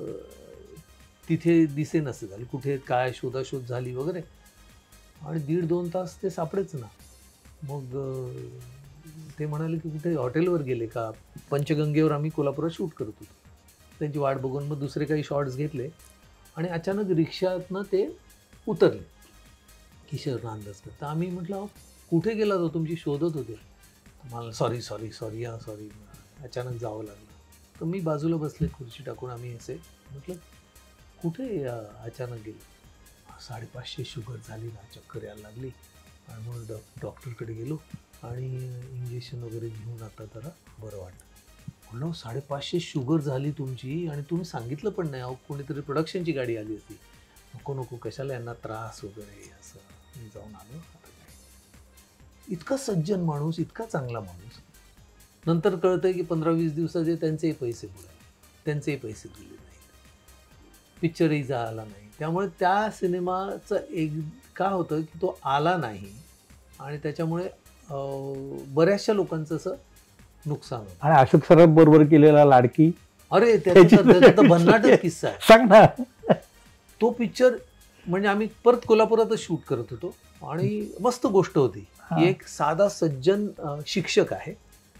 तिथे दिसे नसे झाले, कुठे काय शोधाशोध झाली वगैरे, आणि 1.5-2 तास ते सापडेच ना. मग ते म्हणाले की कुठे हॉटेलवर गेले का. पंचगंगेवर आम्ही कोल्हापुरात शूट करत होतो, त्यांची वाट बघून मग दुसरे काही शॉट्स घेतले आणि अचानक रिक्षातनं ते उतरले किशोर नानलस्कर. तर आम्ही म्हटलं कुठे गेला तो, तुमची शोधत होते. मला सॉरी अचानक जावं लागलं. तर मी बाजूला बसले खुर्ची टाकून, आम्ही असे म्हटलं कुठे अचानक गेले. 550 शुगर झाली ना, चक्कर यायला लागली, आणि मग डॉक्टरकडे गेलो आणि इंजेक्शन वगैरे घेऊन आता जरा बरं वाटतं. म्हणलं 550 शुगर झाली तुमची आणि तुम्ही सांगितलं पण नाही. अहो, कोणीतरी प्रोडक्शनची गाडी आली असती. नको कशाला यांना त्रास वगैरे, असं. मी जाऊन आलो. आता काय, इतका सज्जन माणूस, इतका चांगला माणूस. नंतर कळतंय की 15-20 दिवसाचे त्यांचेही पैसे बुडाले, त्यांचेही पैसे दिले नाहीत, पिक्चरही झाला नाही. त्यामुळे त्या सिनेमाचं एक का होतं की तो आला नाही आणि त्याच्यामुळे बऱ्याचशा लोकांचं असं नुकसान होतं. आणि अशोक सराफ बरोबर केलेला लाडकी, अरे त्याचा भन्नाटच किस्सा आहे. सांग ना. तो पिक्चर म्हणजे आम्ही परत कोल्हापुरातच शूट करत होतो आणि मस्त गोष्ट होती. एक साधा सज्जन शिक्षक आहे,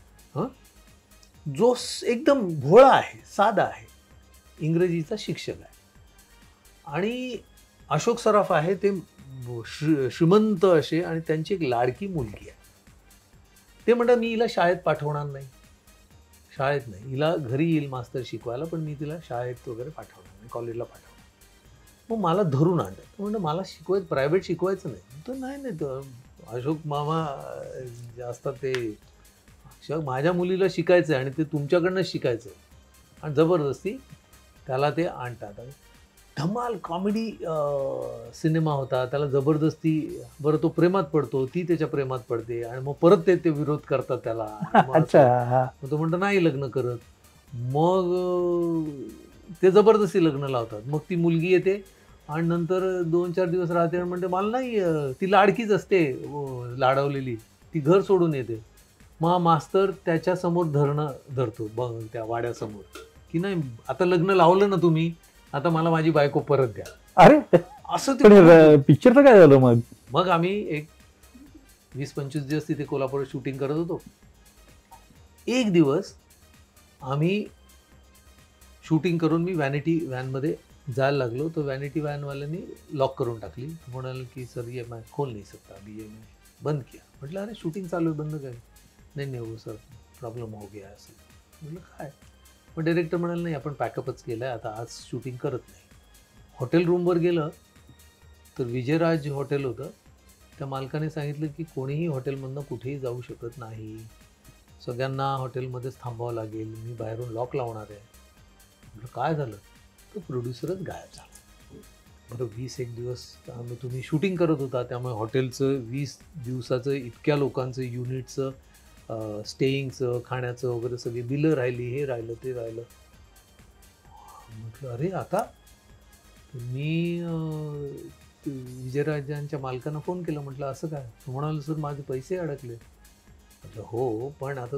जो एकदम भोळा आहे, साधा आहे, इंग्रजीचा शिक्षक आहे, आणि अशोक सराफ आहे ते श्रीमंत असे, आणि त्यांची एक लाडकी मुलगी आहे. ते म्हणतात मी हिला शाळेत पाठवणार नाही, शाळेत नाही, हिला घरी येईल मास्तर शिकवायला, पण मी तिला शाळेत वगैरे पाठवणार नाही, कॉलेजला पाठवणार. मग मला धरून आणतात. म्हणलं मला प्रायव्हेट शिकवायचं नाही. तर नाही तर अशोक मामा असतात ते, माझ्या मुलीला शिकायचं आहे आणि ते तुमच्याकडनं शिकायचं आहे, आणि जबरदस्ती त्याला ते आणतात. धमाल कॉमेडी सिनेमा होता. त्याला जबरदस्ती, बरं तो प्रेमात पडतो, ती त्याच्या प्रेमात पडते, आणि मग परत ते विरोध करतात त्याला. मग तो म्हणतो नाही लग्न करत. मग ते जबरदस्ती लग्न लावतात. मग ती मुलगी येते आणि नंतर 2-4 दिवस राहते आणि म्हणते मला नाही, ती लाडकीच असते लाडवलेली, ती घर सोडून येते. मग मास्तर त्याच्यासमोर धरतो त्या वाड्यासमोर की नाही आता लग्न लावलं ना तुम्ही, आता मला माझी बायको परत द्या. अरे असं पिक्चरचं काय झालं? मग आम्ही एक 20-25 दिवस तिथे कोल्हापुरात शूटिंग करत होतो. एक दिवस आम्ही शूटिंग करून मी व्हॅनिटी व्हॅनमध्ये जायला लागलो तो वॅनिटी वॅनवाल्यांनी लॉक करून टाकली. म्हणाल की सर ये मैं खोल नहीं सकता अभी, ये मैं बंद किया. म्हटलं अरे शूटिंग चालू आहे, बंद काय? नाही नाही हो सर प्रॉब्लेम हो गया असं. म्हटलं काय? मग डायरेक्टर म्हणाल नाही आपण पॅकअपच केलं आहे, आता आज शूटिंग करत नाही. हॉटेल रूमवर गेलं तर विजयराज हॉटेल होतं. त्या मालकाने सांगितलं की कोणीही हॉटेलमधनं कुठेही जाऊ शकत नाही, सगळ्यांना हॉटेलमध्येच थांबावं लागेल, मी बाहेरून लॉक लावणार आहे. म्हटलं काय झालं? तो प्रोड्युसरच गायब झाला. बरं 20-1 दिवस तुम्ही शूटिंग करत होता, त्यामुळे हॉटेलचं 20 दिवसाचं इतक्या लोकांचं युनिटचं स्टेईंगचं खाण्याचं वगैरे सगळी बिलं राहिली, हे राहिलं ते राहिलं. म्हटलं अरे आता मी विजयराजांच्या मालकांना फोन केला. म्हटलं असं काय? तो म्हणाला सर माझे पैसे अडकले. म्हटलं हो पण आता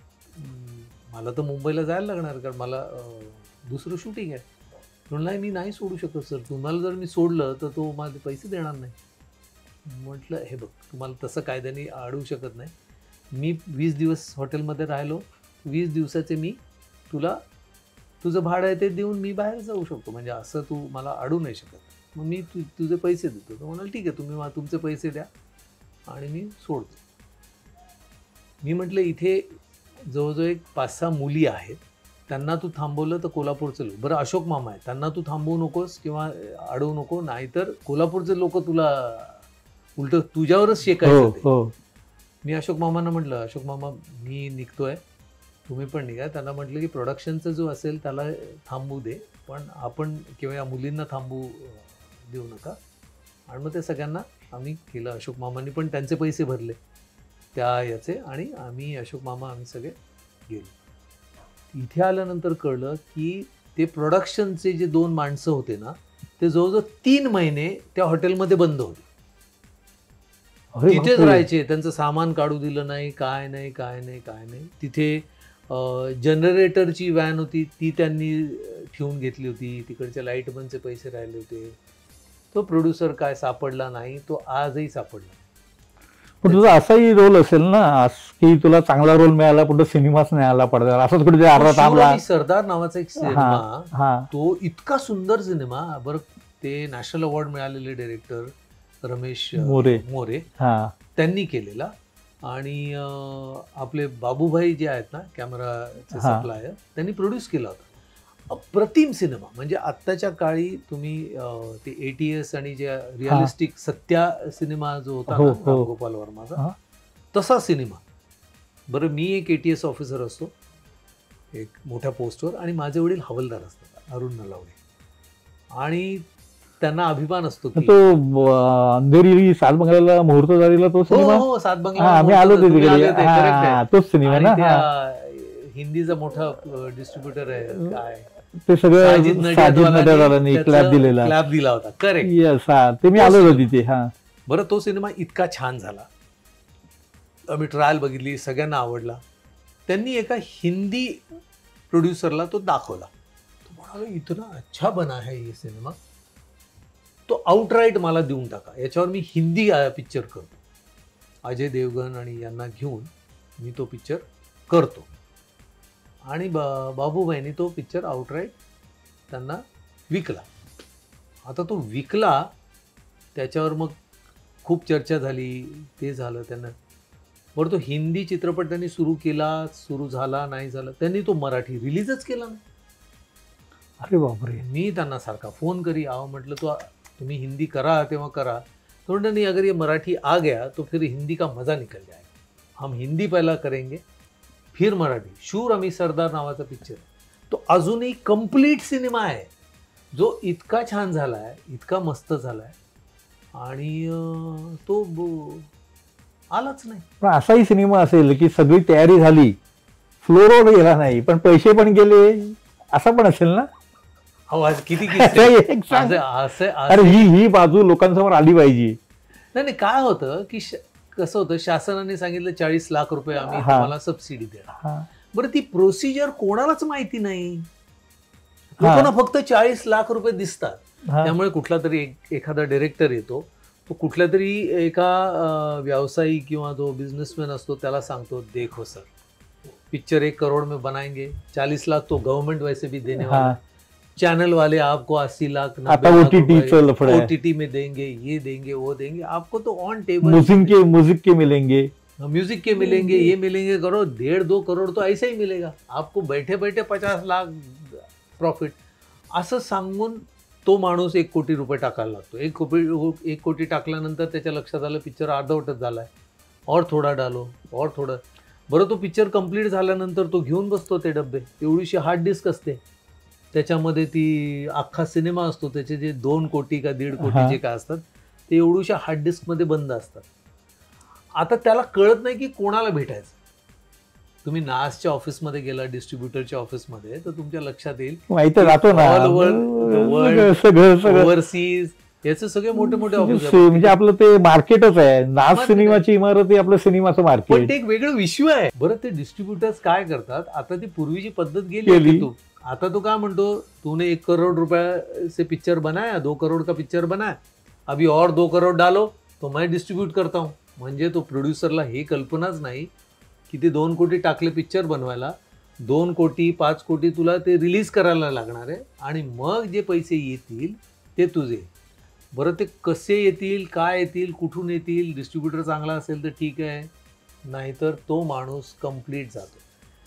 मला तर मुंबईला जायला लागणार कारण मला दुसरं शूटिंग आहे. म्हणलं मी नाही सोडू शकत सर, तुम्हाला जर मी सोडलं तर तो माझे पैसे देणार नाही. म्हटलं हे बघ तुम्हाला तसं कायद्याने अडवू शकत नाही, मी 20 दिवस हॉटेलमध्ये राहिलो, 20 दिवसाचे मी तुला तुझं भाडं आहे ते देऊन मी बाहेर जाऊ शकतो, म्हणजे असं तू मला अडवू नाही शकत. मग मी तुझे पैसे देतो. तो म्हणाल ठीक आहे तुम्ही तुमचे पैसे द्या आणि मी सोडतो. मी म्हटलं इथे जवळजवळ एक 5-6 मुली आहेत, त्यांना तू थांबवलं तर कोल्हापूरचे लोक, बरं अशोक मामा आहे त्यांना तू थांबवू नकोस किंवा अडवू नको, नाहीतर कोल्हापूरचे लोक तुला उलट तुझ्यावरच शेकायचं ते. मी अशोक मामांना म्हटलं अशोक मामा मी निघतोय, तुम्ही पण निघा. त्यांना म्हटलं की प्रोडक्शनचं जो असेल त्याला थांबू दे, पण आपण किंवा या मुलींना थांबू देऊ नका. आणि मग ते सगळ्यांना आम्ही केलं. अशोक मामांनी पण त्यांचे पैसे भरले त्या याचे आणि आम्ही अशोक मामा आम्ही सगळे गेलो. इथे आल्यानंतर कळलं की ते प्रोडक्शनचे जे 2 माणसं होते ना ते जवळजवळ 3 महिने त्या हॉटेलमध्ये बंद होते, तिथेच राहायचे. त्यांचं सामान काढू दिलं नाही, काय नाही काय नाही काय नाही. तिथे जनरेटरची व्हॅन होती ती त्यांनी ठेवून घेतली होती, तिकडच्या लाईटमनचे पैसे राहिले होते. तो प्रोड्युसर काय सापडला नाही, तो आजही सापडला. पण तुझा असाही रोल असेल ना की तुला चांगला रोल मिळाला पण तो सिनेमाच नाही आला पडद्यावर, असंच कुठे अर्धा थांबला. सरदार नावाचा एक सिनेमा, तो इतका सुंदर सिनेमा. बरं ते नॅशनल अवॉर्ड मिळालेले डायरेक्टर रमेश मोरे त्यांनी केलेला. आणि आपले बाबूभाई जे आहेत ना कॅमेराचे सप्लायर, त्यांनी प्रोड्यूस केला होता. अप्रतिम सिनेमा. म्हणजे आत्ताच्या काळी तुम्ही ते ATS आणि जे रिअलिस्टिक सत्या सिनेमा जो होता ना रामगोपाल वर्माचा, तसा सिनेमा. बरं मी एक ATS ऑफिसर असतो एक मोठ्या पोस्टवर आणि माझे वडील हवालदार असतात अरुण नलावडे, आणि त्यांना अभिमान असतो की तो अंधेरी सात बंगल्याला मुहूर्त झालेला तो सिनेमा. हो 7 बंगला आम्ही आलो तोच सिनेमा ना. हिंदीचा मोठा डिस्ट्रीब्युटर आहे काय ते सगळं क्लॅप दिला होता. करेक्ट. ते मी आलो होतो तिथे. बरं तो सिनेमा इतका छान झाला, आम्ही ट्रायल बघितली, सगळ्यांना आवडला. त्यांनी एका हिंदी प्रोड्युसरला तो दाखवला. तो म्हणाला इतना अच्छा बना है ये सिनेमा, तो आउटराईट मला देऊन टाका, याच्यावर मी हिंदी पिक्चर करतो. अजय देवगण आणि यांना घेऊन मी तो पिक्चर करतो. आणि बाबूभाईंनी तो पिक्चर आउटराईट त्यांना विकला. आता तो विकला, त्याच्यावर मग खूप चर्चा झाली, ते झालं त्यांना. बरं तो हिंदी चित्रपट त्यांनी सुरू केला, सुरू झाला नाही झाला, त्यांनी तो मराठी रिलीजच केला नाही. अरे बापरे. मी त्यांना सारखा फोन करी आहो, म्हटलं तो तुम्ही हिंदी करा तेव्हा करा. तो म्हणतो नहीं अगर ये मराठी आ गया तो फिर हिंदी का मज़ा निकल जाएगा, हम हिंदी पहिला करेंगे फिर मराठी. शूर आम्ही सरदार नावाचा पिक्चर तो अजूनही कंप्लीट सिनेमा आहे, जो इतका छान झाला आहे, इतका मस्त झाला आहे, आणि तो आलाच नाही. पण असाही सिनेमा असेल की सगळी तयारी झाली, फ्लोरवर गेला नाही पण पैसे पण गेले, असं पण असेल ना. किती अरे ही बाजू लोकांसमोर आली पाहिजे. नाही काय होतं की कसं होतं, शासनाने सांगितलं 40 लाख रुपये आम्ही तुम्हाला सबसिडी देणार. बरं ती प्रोसिजर कोणालाच माहिती नाही, लोकांना फक्त 40 लाख रुपये दिसतात. त्यामुळे कुठला तरी एखादा डायरेक्टर येतो, तो कुठल्या तरी एका व्यावसायिक किंवा जो बिझनेसमॅन असतो त्याला सांगतो, देखो सर पिक्चर 1 करोड़ में बनाएंगे, 40 लाख तो गवर्नमेंट वैसे भी देने वाला है, चैनल वाले आपको 80 लाख आता OTT चं लफडं आहे. OTT में देंगे, ये देंगे, वो देंगे, आपको तो ऑन टेबल म्यूजिक के मिलेंगे, म्यूजिक के मिलेंगे, ये मिलेंगे, करो 1.5-2 करोड़ तो ऐसे ही मिलेगा आपको, बैठे बैठे 50 लाख प्रॉफिट असं सांगून तो माणूस 1 कोटी रुपये टाकायला लागतो. 1 कोटी टाकल्यानंतर त्याच्या लक्षात आलं पिक्चर अर्धवटच झालाय, और थोडा डालो, और थोडं. बरं तो पिक्चर कंप्लीट झाल्यानंतर तो घेऊन बसतो ते डब्बे, एवढीशी हार्ड डिस्क असते त्याच्यामध्ये, ती अख्खा सिनेमा असतो, त्याचे जे 2 कोटी का 1.5 कोटी जे काय असतात ते एवढ्याशा हार्ड डिस्कमध्ये बंद असतात. आता त्याला कळत नाही की कोणाला भेटायचं. तुम्ही नासच्या ऑफिसमध्ये गेला, डिस्ट्रीब्युटरच्या ऑफिसमध्ये, तर तुमच्या लक्षात येईल ओव्हरसीज याचे सगळे मोठे मोठे ऑफिस, म्हणजे आपलं ते मार्केटच आहे. नास सिनेमाची इमारत आहे आपलं सिनेमाचं मार्केट, पण ते एक वेगळं विश्व आहे. बरं ते डिस्ट्रीब्युटर्स काय करतात, आता ती पूर्वीची पद्धत गेली. तू आता तो काय म्हणतो, तूने 1 करोड़ रुपए से पिक्चर बनाया, 2 करोड़ का पिक्चर बनाया, अभी और 2 करोड़ डालो तो मैं डिस्ट्रीब्यूट करता हूँ. म्हणजे तो प्रोड्युसरला हे कल्पनाच नाही की ते 2 कोटी टाकले पिक्चर बनवायला, 2 कोटी 5 कोटी तुला ते रिलीज करायला लागणार आहे, आणि मग जे पैसे येतील ते तुझे. बरं ते कसे येतील, काय येतील, कुठून येतील, डिस्ट्रीब्युटर चांगला असेल तर ठीक आहे, नाहीतर तो माणूस कंप्लीट जातो.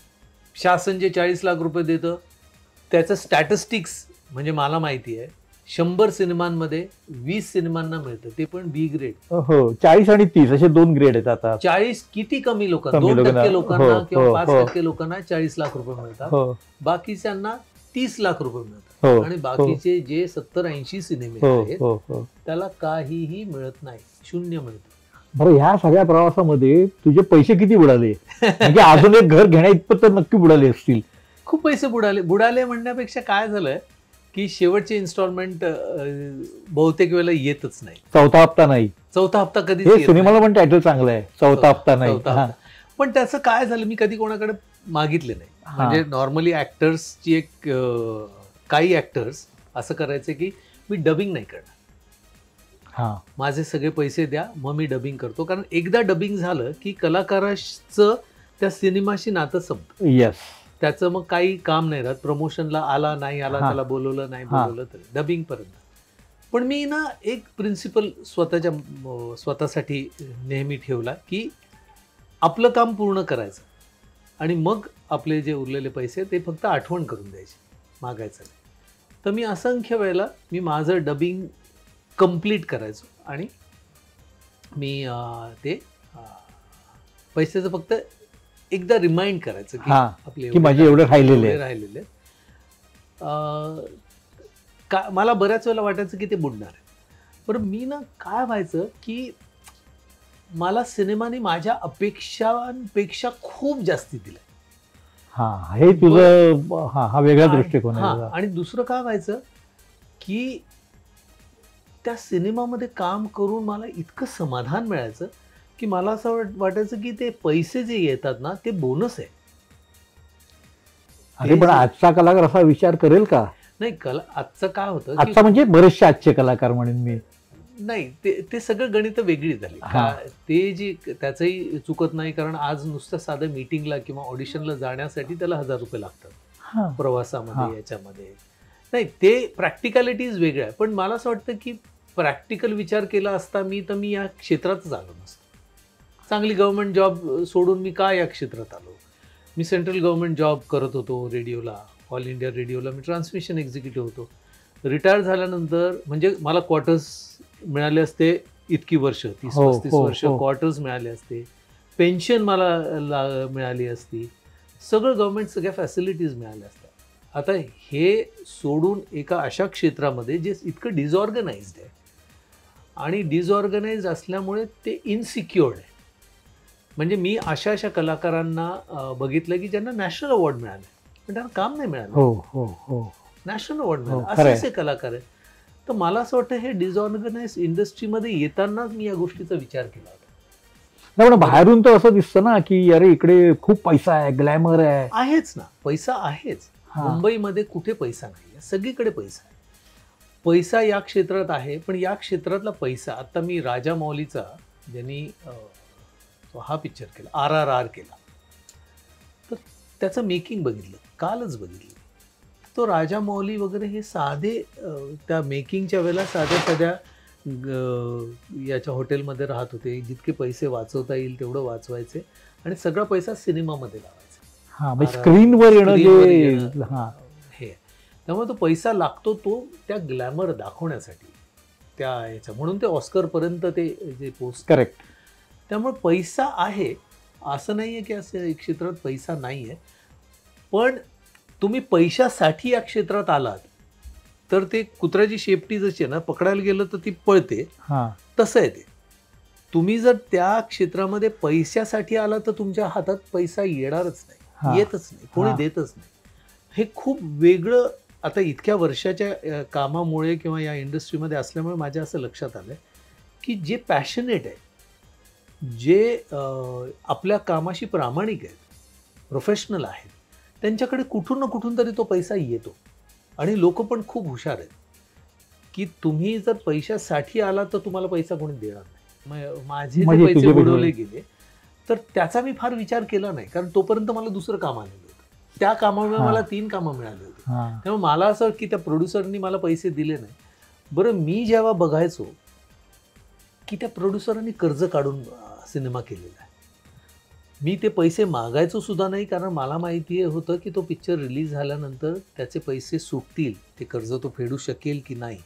शासन जे 40 लाख रुपये देतं त्याचं स्टॅटिस्टिक्स म्हणजे मला माहिती आहे, 100 सिनेमांमध्ये 20 सिनेमांना मिळतं, ते पण बी ग्रेड. हो, 40 आणि 30 असे 2 ग्रेड आहेत आता. 40 किती कमी लोकांना, 2% लोकांना किंवा 5% लोकांना 40 लाख रुपये मिळतात, बाकीच्यांना 30 लाख रुपये मिळतात, आणि बाकीचे जे 70-80 सिनेमे आहेत त्याला काहीही मिळत नाही, शून्य मिळतं. बरं, ह्या सगळ्या प्रवासामध्ये तुझे पैसे किती बुडाले? म्हणजे अजून एक घर घेण्या इतपत तर नक्की बुडाले असतील. खूप पैसे बुडाले म्हणण्यापेक्षा काय झालंय की शेवटचे इन्स्टॉलमेंट बहुतेक वेळेला येतच नाही. चौथा हप्ता कधी, सिनेमाला पण टायटल चांगलं आहे, चौथा हप्ता नाही. पण त्याचं काय झालं, मी कधी कोणाकडे मागितले नाही. म्हणजे नॉर्मली ऍक्टर्सची एक काही ऍक्टर्स असं करायचे की मी डबिंग नाही करणार, माझे सगळे पैसे द्या, मग मी डबिंग करतो. कारण एकदा डबिंग झालं की कलाकाराचं त्या सिनेमाशी नातं संपतं. येस, त्याचं मग काही काम नाही राहत. प्रमोशनला आला नाही आला, त्याला बोलवलं नाही बोलवलं तर डबिंग पर्यंत. पण मी ना एक प्रिन्सिपल स्वतःसाठी नेहमी ठेवला की आपलं काम पूर्ण करायचं, आणि मग आपले जे उरलेले पैसे ते फक्त आठवण करून द्यायचे, मागायचं नाही. तर मी असंख्य वेळेला मी माझं डबिंग कंप्लीट करायचो, आणि मी ते पैशाचं फक्त एकदा रिमाइंड करायचं की आपले माझे एवढे राहिलेले. मला बऱ्याच वेळेला वाटायचं की ते बुडणार आहे. पण मी ना काय व्हायचं की मला सिनेमाने माझ्या अपेक्षांपेक्षा खूप जास्ती दिलंय. हे तुझं हा वेगळा दृष्टिकोन आहे. आणि दुसरं काय व्हायचं की त्या सिनेमामध्ये काम करून मला इतकं समाधान मिळायचं की मला असं वाटायचं की ते पैसे जे येतात ना ते बोनस आहे. अरे पण आजचा कलाकार असा विचार करेल का? नाही, आजचं काय होतं, आजचा म्हणजे बरेचसे आजचे कलाकार म्हणून मी नाही, ते सगळं गणित वेगळी झाली. ते जी त्याचंही चुकत नाही, कारण आज नुसतं साधं मीटिंगला किंवा ऑडिशनला जाण्यासाठी त्याला 1000 रुपये लागतात प्रवासामध्ये, याच्यामध्ये नाही. ते प्रॅक्टिकॅलिटीज वेगळ्या आहे. पण मला असं वाटतं की प्रॅक्टिकल विचार केला असता तर मी या क्षेत्रातच आलो नसतो. चांगली गव्हर्नमेंट जॉब सोडून मी का या क्षेत्रात आलो? मी सेंट्रल गव्हर्नमेंट जॉब करत होतो रेडिओला, ऑल इंडिया रेडिओला मी ट्रान्समिशन एक्झिक्युटिव्ह होतो. रिटायर झाल्यानंतर म्हणजे मला क्वार्टर्स मिळाले असते, इतकी वर्ष 30-35 वर्ष क्वार्टर्स मिळाले असते, पेन्शन मला मिळाली असती, सगळं गव्हर्नमेंट सगळ्या फॅसिलिटीज मिळाल्या असत्या. आता हे सोडून एका अशा क्षेत्रामध्ये जे इतकं डिसऑर्गनाइज्ड आहे, आणि डिसऑर्गनाइज्ड असल्यामुळे ते इनसिक्युअर्ड आहे. म्हणजे मी अशा कलाकारांना बघितलं की ज्यांना नॅशनल अवॉर्ड मिळाले, पण त्यांना काम नाही मिळालं. नॅशनल अवॉर्ड मिळालं असे कलाकार आहेत. तर मला असं वाटतं हे डिसऑर्गनाइज इंडस्ट्रीमध्ये येतानाच मी या गोष्टीचा विचार केला होता. पण बाहेरून तर असं दिसतं ना की अरे इकडे खूप पैसा आहे, ग्लॅमर आहे. आहेच ना, पैसा आहेच. मुंबईमध्ये कुठे पैसा नाही, सगळीकडे पैसा आहे. पैसा या क्षेत्रात आहे, पण या क्षेत्रातला पैसा, आता मी राजामौलीचा ज्यांनी हा पिक्चर केला, RRR केला, तर त्याचं मेकिंग बघितलं, कालच बघितलं. तो राजा मौली वगैरे हे साधे त्या मेकिंगच्या वेळेला साध्या याच्या हॉटेलमध्ये राहत होते. जितके पैसे वाचवता येईल तेवढं वाचवायचे आणि सगळा पैसा सिनेमामध्ये लावायचा. स्क्रीनवर येणं हे त्यामुळे तो पैसा लागतो तो त्या ग्लॅमर दाखवण्यासाठी त्या याच्या, म्हणून ते ऑस्करपर्यंत ते जे पोस्ट. करेक्ट. त्यामुळे पैसा आहे असं नाही आहे की असं एक क्षेत्रात पैसा नाही आहे, पण तुम्ही पैशासाठी या क्षेत्रात आलात तर ते कुत्र्याची शेपटी जशी आहे ना, पकडायला गेलं तर ती पळते, तसं आहे ते. तुम्ही जर त्या क्षेत्रामध्ये पैशासाठी आला तर तुमच्या हातात पैसा येणारच नाही, येतच नाही, कोणी देतच नाही. हे खूप वेगळं आता इतक्या वर्षाच्या कामामुळे किंवा या इंडस्ट्रीमध्ये असल्यामुळे माझ्या असं लक्षात आलं की जे पॅशनेट आहे, जे आपल्या कामाशी प्रामाणिक आहेत, प्रोफेशनल आहेत, त्यांच्याकडे कुठून ना कुठून तरी तो पैसा येतो. आणि लोक पण खूप हुशार आहेत की तुम्ही जर पैशासाठी आला तर तुम्हाला पैसा कोणी देणार नाही. माझे जे पैसे बुडवले गेले तर त्याचा मी फार विचार केला नाही, कारण तोपर्यंत मला दुसरं काम आलेलं होतं. त्या कामामुळे मला 3 कामं मिळाली होती. त्यामुळे मला असं की त्या प्रोड्युसरनी मला पैसे दिले नाही. बरं, मी जेव्हा बघायचो की त्या प्रोड्युसरांनी कर्ज काढून सिनेमा केलेला आहे, मी ते पैसे मागायचो सुद्धा नाही, कारण मला माहिती होतं की तो पिक्चर रिलीज झाल्यानंतर त्याचे पैसे सुटतील, ते कर्ज तो फेडू शकेल की नाही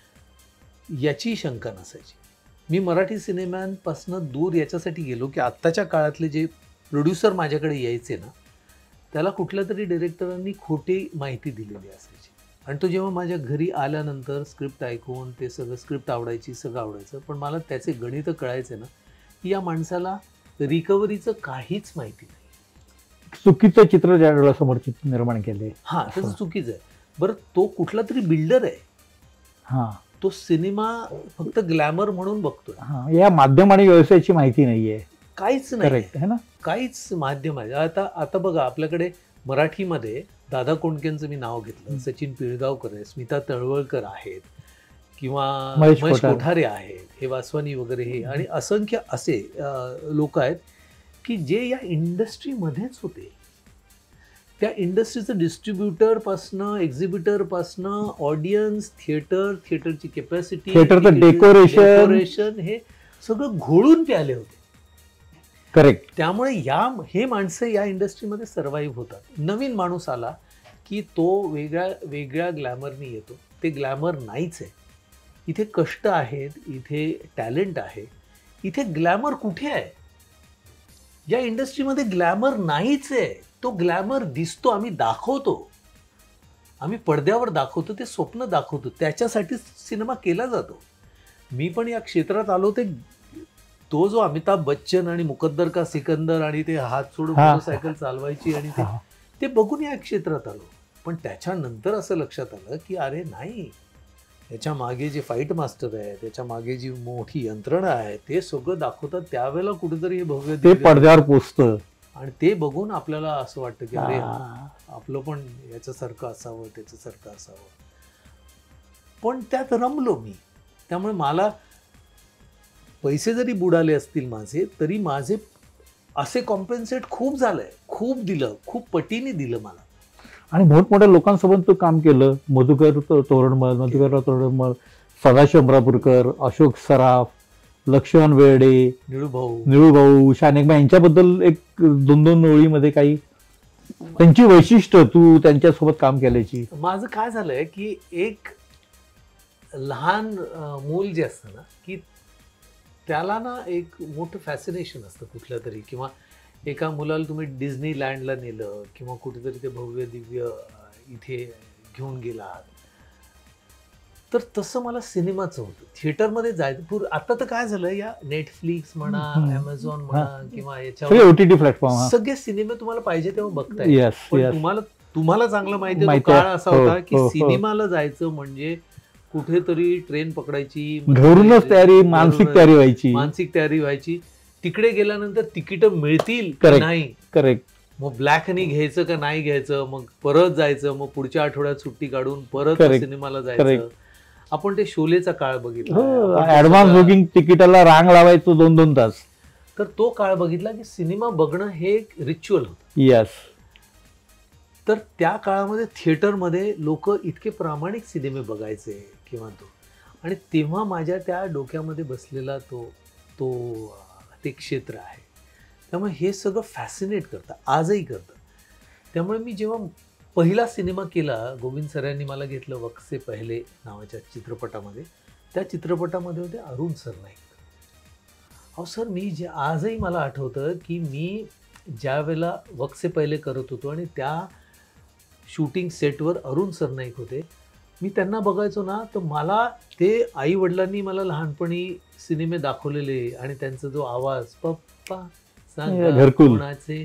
याची शंका नसायची. मी मराठी सिनेमांपासून दूर याच्यासाठी गेलो की आत्ताच्या काळातले जे प्रोड्युसर माझ्याकडे यायचे ना, त्याला कुठल्या तरी डिरेक्टरांनी खोटी माहिती दिलेली असायची. आणि तो जेव्हा माझ्या घरी आल्यानंतर स्क्रिप्ट ऐकून ते सगळं स्क्रिप्ट आवडायची, सगळं आवडायचं, पण मला त्याचे गणित कळायचे ना की या माणसाला रिकव्हरीचं काहीच माहिती नाही. चुकीचं चित्र ज्या डोळ्यासमोर निर्माण केले, त्याचं चुकीचं आहे. बरं, तो कुठला तरी बिल्डर आहे, तो सिनेमा फक्त ग्लॅमर म्हणून बघतोय. या माध्यम आणि व्यवसायाची माहिती नाहीये, काहीच नाही, काहीच माध्यम आहे. आता बघा, आपल्याकडे मराठीमध्ये दादा कोंडकेंचं मी नाव घेतलं, सचिन पिळगावकर आहे, स्मिता तळवळकर आहेत, किंवा महेश कोठारे आहेत, हे वासवानी वगैरे, हे आणि असंख्य असे लोक आहेत की जे या इंडस्ट्रीमध्येच होते. त्या इंडस्ट्रीचं डिस्ट्रीब्युटरपासनं, एक्झिबिटरपासनं, ऑडियन्स, थिएटरची कॅपॅसिटी, थिएटरचं डेकोरेशन, हे सगळं घोळून प्याले होते. करेक्ट. त्यामुळे हे माणसं या इंडस्ट्रीमध्ये सर्व्हाइव्ह होतात. नवीन माणूस आला की तो वेगळ्या ग्लॅमरनी येतो. ते ग्लॅमर नाहीच आहे. इथे कष्ट आहेत, इथे टॅलेंट आहे. इथे ग्लॅमर कुठे आहे? या इंडस्ट्रीमध्ये ग्लॅमर नाहीच आहे. तो ग्लॅमर दिसतो, आम्ही दाखवतो, आम्ही पडद्यावर दाखवतो, ते स्वप्न दाखवतो, त्याच्यासाठी सिनेमा केला जातो. मी पण या क्षेत्रात आलो ते तो जो अमिताभ बच्चन आणि मुकद्दर का सिकंदर आणि ते हात सोडून मोटरसायकल चालवायची आणि ते बघून या क्षेत्रात आलो. पण त्याच्यानंतर असं लक्षात आलं की अरे नाही, त्याच्या मागे जे फाईट मास्टर आहे, त्याच्या मागे जी मोठी यंत्रणा आहे, ते सगळं दाखवतात. त्यावेळेला कुठेतरी हे भव्य ते पडद्यावर पोचतं आणि ते बघून आपल्याला असं वाटतं की अरे आपलं पण याच्यासारखं असावं, त्याच्यासारखं असावं. पण त्यात रमलो मी. त्यामुळे मला पैसे जरी बुडाले असतील माझे, तरी माझे असे कॉम्पेन्सेट खूप झालंय, खूप दिलं, खूप पटीने दिलं मला. आणि मोठमोठ्या लोकांसोबत तू काम केलं. मधुकर तोरणमल, सदाशिव अमरापूरकर, अशोक सराफ, लक्ष्मण वेर्डे, निळूभाऊ, शानेकबा यांच्याबद्दल एक 2-2 ओळीमध्ये काही त्यांची वैशिष्ट्य तू त्यांच्यासोबत काम केल्याची. माझं काय झालंय की एक लहान मूल जे असतं ना, की त्याला ना एक मोठं फॅसिनेशन असतं कुठलं तरी, किंवा एका मुलाला तुम्ही डिझनीलँडला नेलं किंवा कुठेतरी ते भव्य दिव्य इथे घेऊन गेलात, तर तसं मला सिनेमाचं होतं. थिएटरमध्ये जायचं. आता तर काय झालं, या नेटफ्लिक्स म्हणा, अमेझॉन म्हणा, किंवा याच्यावर OTT प्लॅटफॉर्म, सगळे सिनेमे तुम्हाला पाहिजे तेव्हा बघताय. पण तुम्हाला चांगलं माहिती आहे, तो काळ असा होता की सिनेमाला जायचं म्हणजे कुठेतरी ट्रेन पकडायची, घरूनच तयारी, मानसिक तयारी व्हायची. तिकडे गेल्यानंतर तिकीट मिळतील नाही, करेक्ट, मग ब्लॅकनी घ्यायचं का नाही घ्यायचं, मग परत जायचं, मग पुढच्या आठवड्यात सुट्टी काढून परत सिनेमाला जायचं. आपण ते शोलेचा काळ बघितला, ऍडव्हान्स बुकिंग तिकिटाला रांग लावायचं 2-2 तास. तर तो काळ बघितला की सिनेमा बघणं हे एक रिच्युअल होतं. यस. तर त्या काळामध्ये थिएटरमध्ये लोक इतके प्रामाणिक सिनेमे बघायचे किंवा तो, आणि तेव्हा माझ्या त्या डोक्यामध्ये बसलेला तो तो ते क्षेत्र आहे. त्यामुळे हे सगळं फॅसिनेट करतं, आजही करतं. त्यामुळे मी जेव्हा पहिला सिनेमा केला, गोविंद सर यांनी मला घेतलं वक्से पहिले नावाच्या चित्रपटामध्ये. त्या चित्रपटामध्ये होते अरुण सरनाईक. अहो सर, मी जे आजही मला आठवतं की मी ज्या वेळेला वक्से पहिले करत होतो आणि त्या शूटिंग सेटवर अरुण सरनाईक होते, मी त्यांना बघायचो ना, तर मला ते आई वडिलांनी मला लहानपणी सिनेमे दाखवलेले आणि त्यांचा जो आवाज, पप्पा सांगा घरकुल, कोणाचे,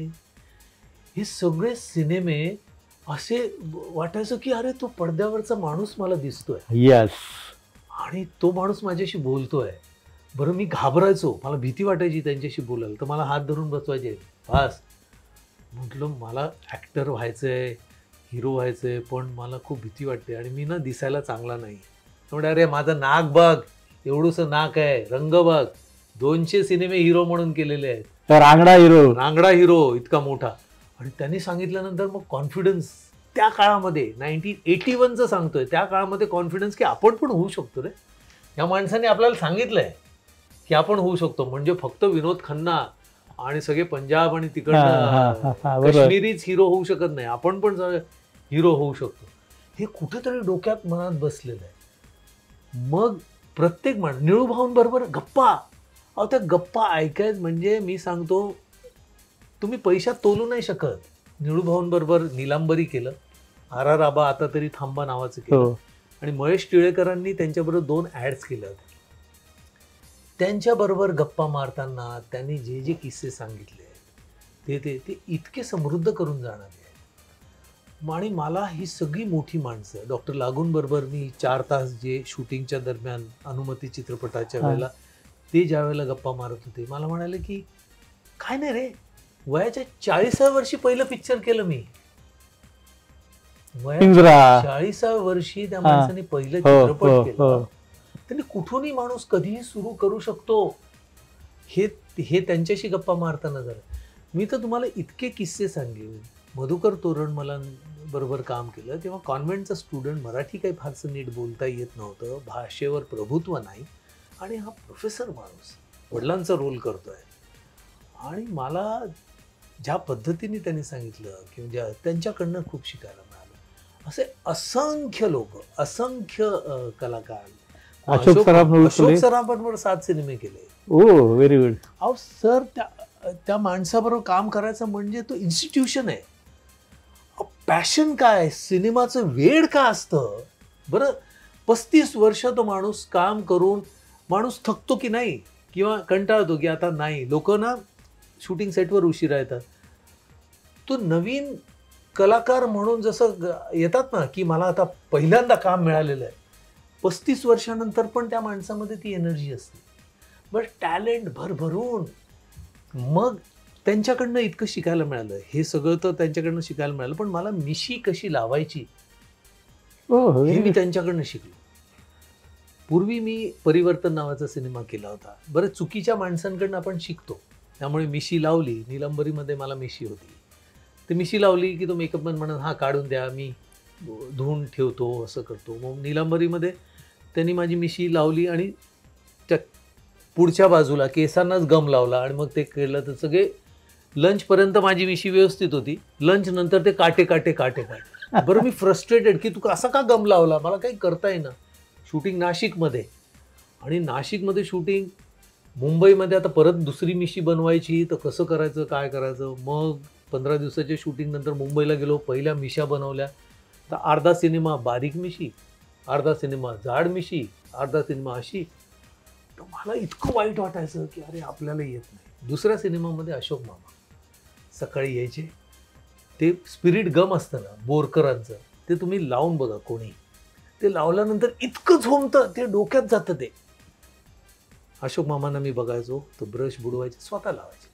हे सगळे सिनेमे असे वाटायचं की अरे तो पडद्यावरचा माणूस मला दिसतोय. यस. आणि तो माणूस माझ्याशी बोलतोय. बरं, मी घाबरायचो, मला भीती वाटायची त्यांच्याशी बोलायला, तर मला हात धरून बसवायचे. बस म्हटलं मला ॲक्टर व्हायचंय, हिरो व्हायचंय, पण मला खूप भीती वाटते आणि मी ना दिसायला चांगला नाही. म्हणजे अरे माझं नाक बघ, एवढंसं नाक आहे, रंग बघ, 200 सिनेमे हिरो म्हणून केलेले आहेत, रांगडा हिरो, रांगडा हिरो इतका मोठा. आणि त्यांनी सांगितल्यानंतर मग कॉन्फिडन्स त्या काळामध्ये 1981चं सांगतोय, त्या काळामध्ये कॉन्फिडन्स की आपण पण होऊ शकतो रे. या माणसाने आपल्याला सांगितलंय की आपण होऊ शकतो. म्हणजे फक्त विनोद खन्ना आणि सगळे पंजाब आणि तिकडनं काश्मीरीच हिरो होऊ शकत नाही, आपण पण हिरो होऊ शकतो. हे कुठेतरी डोक्यात मनात बसलेलं आहे. मग प्रत्येक निळू भाऊंबरोबर गप्पा, अहो त्या गप्पा ऐकायच म्हणजे मी सांगतो तुम्ही पैशात तोलू नाही शकत. निळू भाऊंबरोबर नीलांबरी केलं, आर आबा आता तरी थांबा नावाचं केलं, आणि महेश टिळेकरांनी त्यांच्याबरोबर 2 ॲड्स केल्या होत्या. त्यांच्याबरोबर गप्पा मारताना त्यांनी जे जे किस्से सांगितले ते ते ते इतके समृद्ध करून जाणारे आहेत. आणि मला ही सगळी मोठी माणसं, डॉक्टर लागूंबरोबर मी 4 तास जे शूटिंगच्या दरम्यान अनुमती चित्रपटाच्या वेळेला ते ज्या वेळेला गप्पा मारत होते, मला म्हणाले की काय नाही रे, वयाच्या 40व्या वर्षी पहिलं पिक्चर केलं मी. वयाच्या 40व्या वर्षी त्या माणसाने पहिलं चित्रपट केलं. त्यांनी कुठूनही माणूस कधीही सुरू करू शकतो, हे त्यांच्याशी गप्पा मारताना जरा. मी तर तुम्हाला इतके किस्से सांगेन. मधुकर तोरण मला बरोबर काम केलं तेव्हा कॉन्व्हेंटचा स्टुडंट, मराठी काही फारसं नीट बोलता येत नव्हतं, भाषेवर प्रभुत्व नाही, आणि हा प्रोफेसर माणूस वडिलांचा रोल करतोय. आणि मला ज्या पद्धतीने त्यांनी सांगितलं की म्हणजे त्यांच्याकडनं खूप शिकायला मिळालं. असे असंख्य लोक, असंख्य कलाकार. अशोक सराफांबरोबर 7 सिनेमे केले. Oh very good. अहो सर, त्या माणसाबरोबर काम करायचं म्हणजे तो इन्स्टिट्यूशन आहे. पॅशन काय, सिनेमाचं वेड का असतं बरं. 35 वर्ष तो माणूस काम करून माणूस थकतो की नाही, किंवा कंटाळतो की आता नाही. लोक ना शूटिंग सेटवर उशिरा येतात. तो नवीन कलाकार म्हणून जसं येतात ना की मला आता पहिल्यांदा काम मिळालेलं आहे, 35 वर्षानंतर पण त्या माणसामध्ये ती एनर्जी असते, बरं टॅलेंट भरभरून. मग त्यांच्याकडनं इतकं शिकायला मिळालं. हे सगळं तर त्यांच्याकडनं शिकायला मिळालं, पण मला मिशी कशी लावायची हे मी त्यांच्याकडनं शिकलो. पूर्वी मी परिवर्तन नावाचा सिनेमा केला होता. बरं चुकीच्या माणसांकडनं आपण शिकतो, त्यामुळे मिशी लावली. नीलंबरीमध्ये मला मिशी होती, ते मिशी लावली की तो मेकअपमॅन म्हणत हा काढून द्या, मी धुवून ठेवतो, असं करतो. मग नीलंबरीमध्ये त्यांनी माझी मिशी लावली आणि त्या पुढच्या बाजूला केसांनाच गम लावला, आणि मग ते केलं तर सगळे लंचपर्यंत माझी मिशी व्यवस्थित होती. लंच नंतर ते काटे काटे काटे काटे. बरं मी फ्रस्ट्रेटेड की तू असा का गम लावला, मला काही करता येईना. शूटिंग नाशिकमध्ये, आणि नाशिकमध्ये शूटिंग, मुंबईमध्ये आता परत दुसरी मिशी बनवायची, तर कसं करायचं काय करायचं. मग 15 दिवसाच्या शूटिंग नंतर मुंबईला गेलो, पहिल्या मिशा बनवल्या. तर अर्धा सिनेमा बारीक मिशी, अर्धा सिनेमा जाड मिशी, अर्धा सिनेमा अशी. तर मला इतकं वाईट वाटायचं की अरे आपल्याला येत नाही. दुसऱ्या सिनेमामध्ये अशोक मामा सकाळी यायचे, ते स्पिरिट गम असतं ना बोरकरांचं, ते तुम्ही लावून बघा कोणी, ते लावल्यानंतर इतकं झोमतं, ते डोक्यात जातं. ते अशोक मामांना मी बघायचो, तो ब्रश बुडवायचे, स्वतः लावायचे.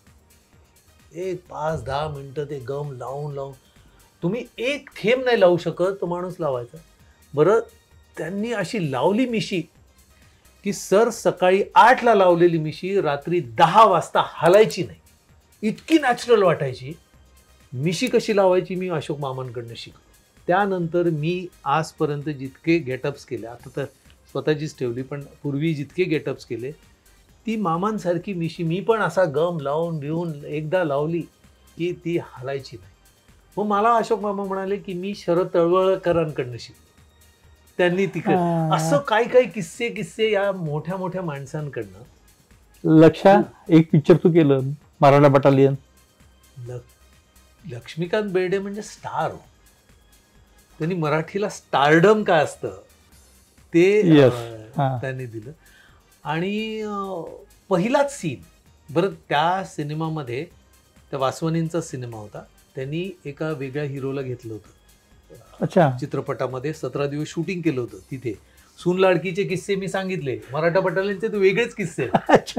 5-10 मिनटं ते गम लावून लावून तुम्ही एक थेंब नाही लावू शकत, तो माणूस लावायचा. बरं त्यांनी अशी लावली मिशी की सर सकाळी 8ला लावलेली मिशी रात्री 10 वाजता हलायची नाही, इतकी नॅचरल वाटायची. मिशी कशी लावायची मी अशोक मामांकडनं शिकलो. त्यानंतर मी आजपर्यंत जितके गेटअप्स केले, आता तर स्वतःचीच ठेवली, पण पूर्वी जितके गेटअप्स केले ती मामांसारखी मिशी मी पण असा गम लावून घेऊन एकदा लावली की ती हालायची नाही. मग मला अशोक मामा म्हणाले की मी शरद तळवळकरांकडनं शिकलो, त्यांनी तिकडे असं काही किस्से या मोठ्या मोठ्या माणसांकडनं. लक्षा एक पिक्चर तू केलं मराठा बटालियन. लक्ष्मीकांत बेर्डे म्हणजे स्टार हो. त्यांनी मराठीला स्टारडम काय असतं ते त्यांनी दिलं. आणि पहिलाच सीन बरं त्या सिनेमामध्ये, त्या वासवानींचा सिनेमा होता, त्यांनी एका वेगळ्या हिरोला घेतलं होतं. अच्छा. चित्रपटामध्ये 17 दिवस शूटिंग केलं होतं. तिथे सून लाडकीचे किस्से मी सांगितले, मराठा बटालियनचे ते वेगळेच किस्से.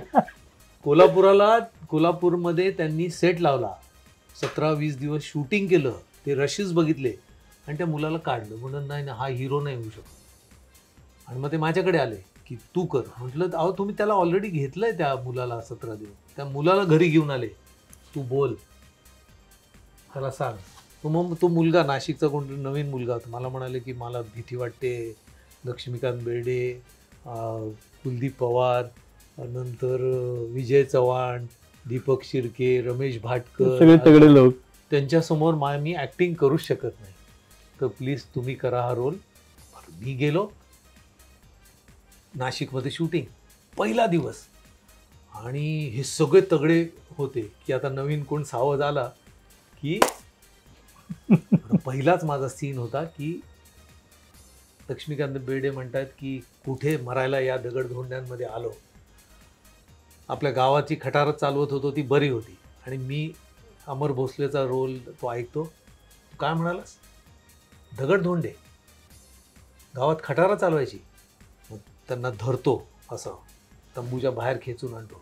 कोल्हापूरमध्ये त्यांनी सेट लावला, 17-20 दिवस शूटिंग केलं, ते रशेस बघितले आणि त्या मुलाला काढलं. म्हणून नाही ना, हा हिरो नाही होऊ शकत. आणि मग ते माझ्याकडे आले की तू कर. म्हटलं अहो तुम्ही त्याला ऑलरेडी घेतलंय त्या मुलाला 17 दिवस. त्या मुलाला घरी घेऊन आले, तू बोल, त्याला सांग. मग तो मुलगा नाशिकचा कोणतरी नवीन मुलगा होता, मला म्हणाले की मला भीती वाटते, लक्ष्मीकांत बेर्डे, कुलदीप पवार, नंतर विजय चव्हाण, दीपक शिर्के, रमेश भाटकर, सगळे तगडे लोक, त्यांच्यासमोर मी ॲक्टिंग करूच शकत नाही, तर प्लीज तुम्ही करा हा रोल. मी गेलो नाशिकमध्ये शूटिंग, पहिला दिवस, आणि हे सगळे तगडे होते की आता नवीन कोण सावध आला की पहिलाच माझा सीन होता की लक्ष्मीकांत बेर्डे म्हणतात की कुठे मरायला या दगडधोंड्यांमध्ये आलो. आपल्या गावाची खटारत चालवत होतो ती बरी होती, आणि मी अमर भोसलेचा रोल तो ऐकतो. तू काय म्हणालास? दगडधोंडे, गावात खटारा चालवायची. मग त्यांना धरतो, असं तंबूच्या बाहेर खेचून आणतो.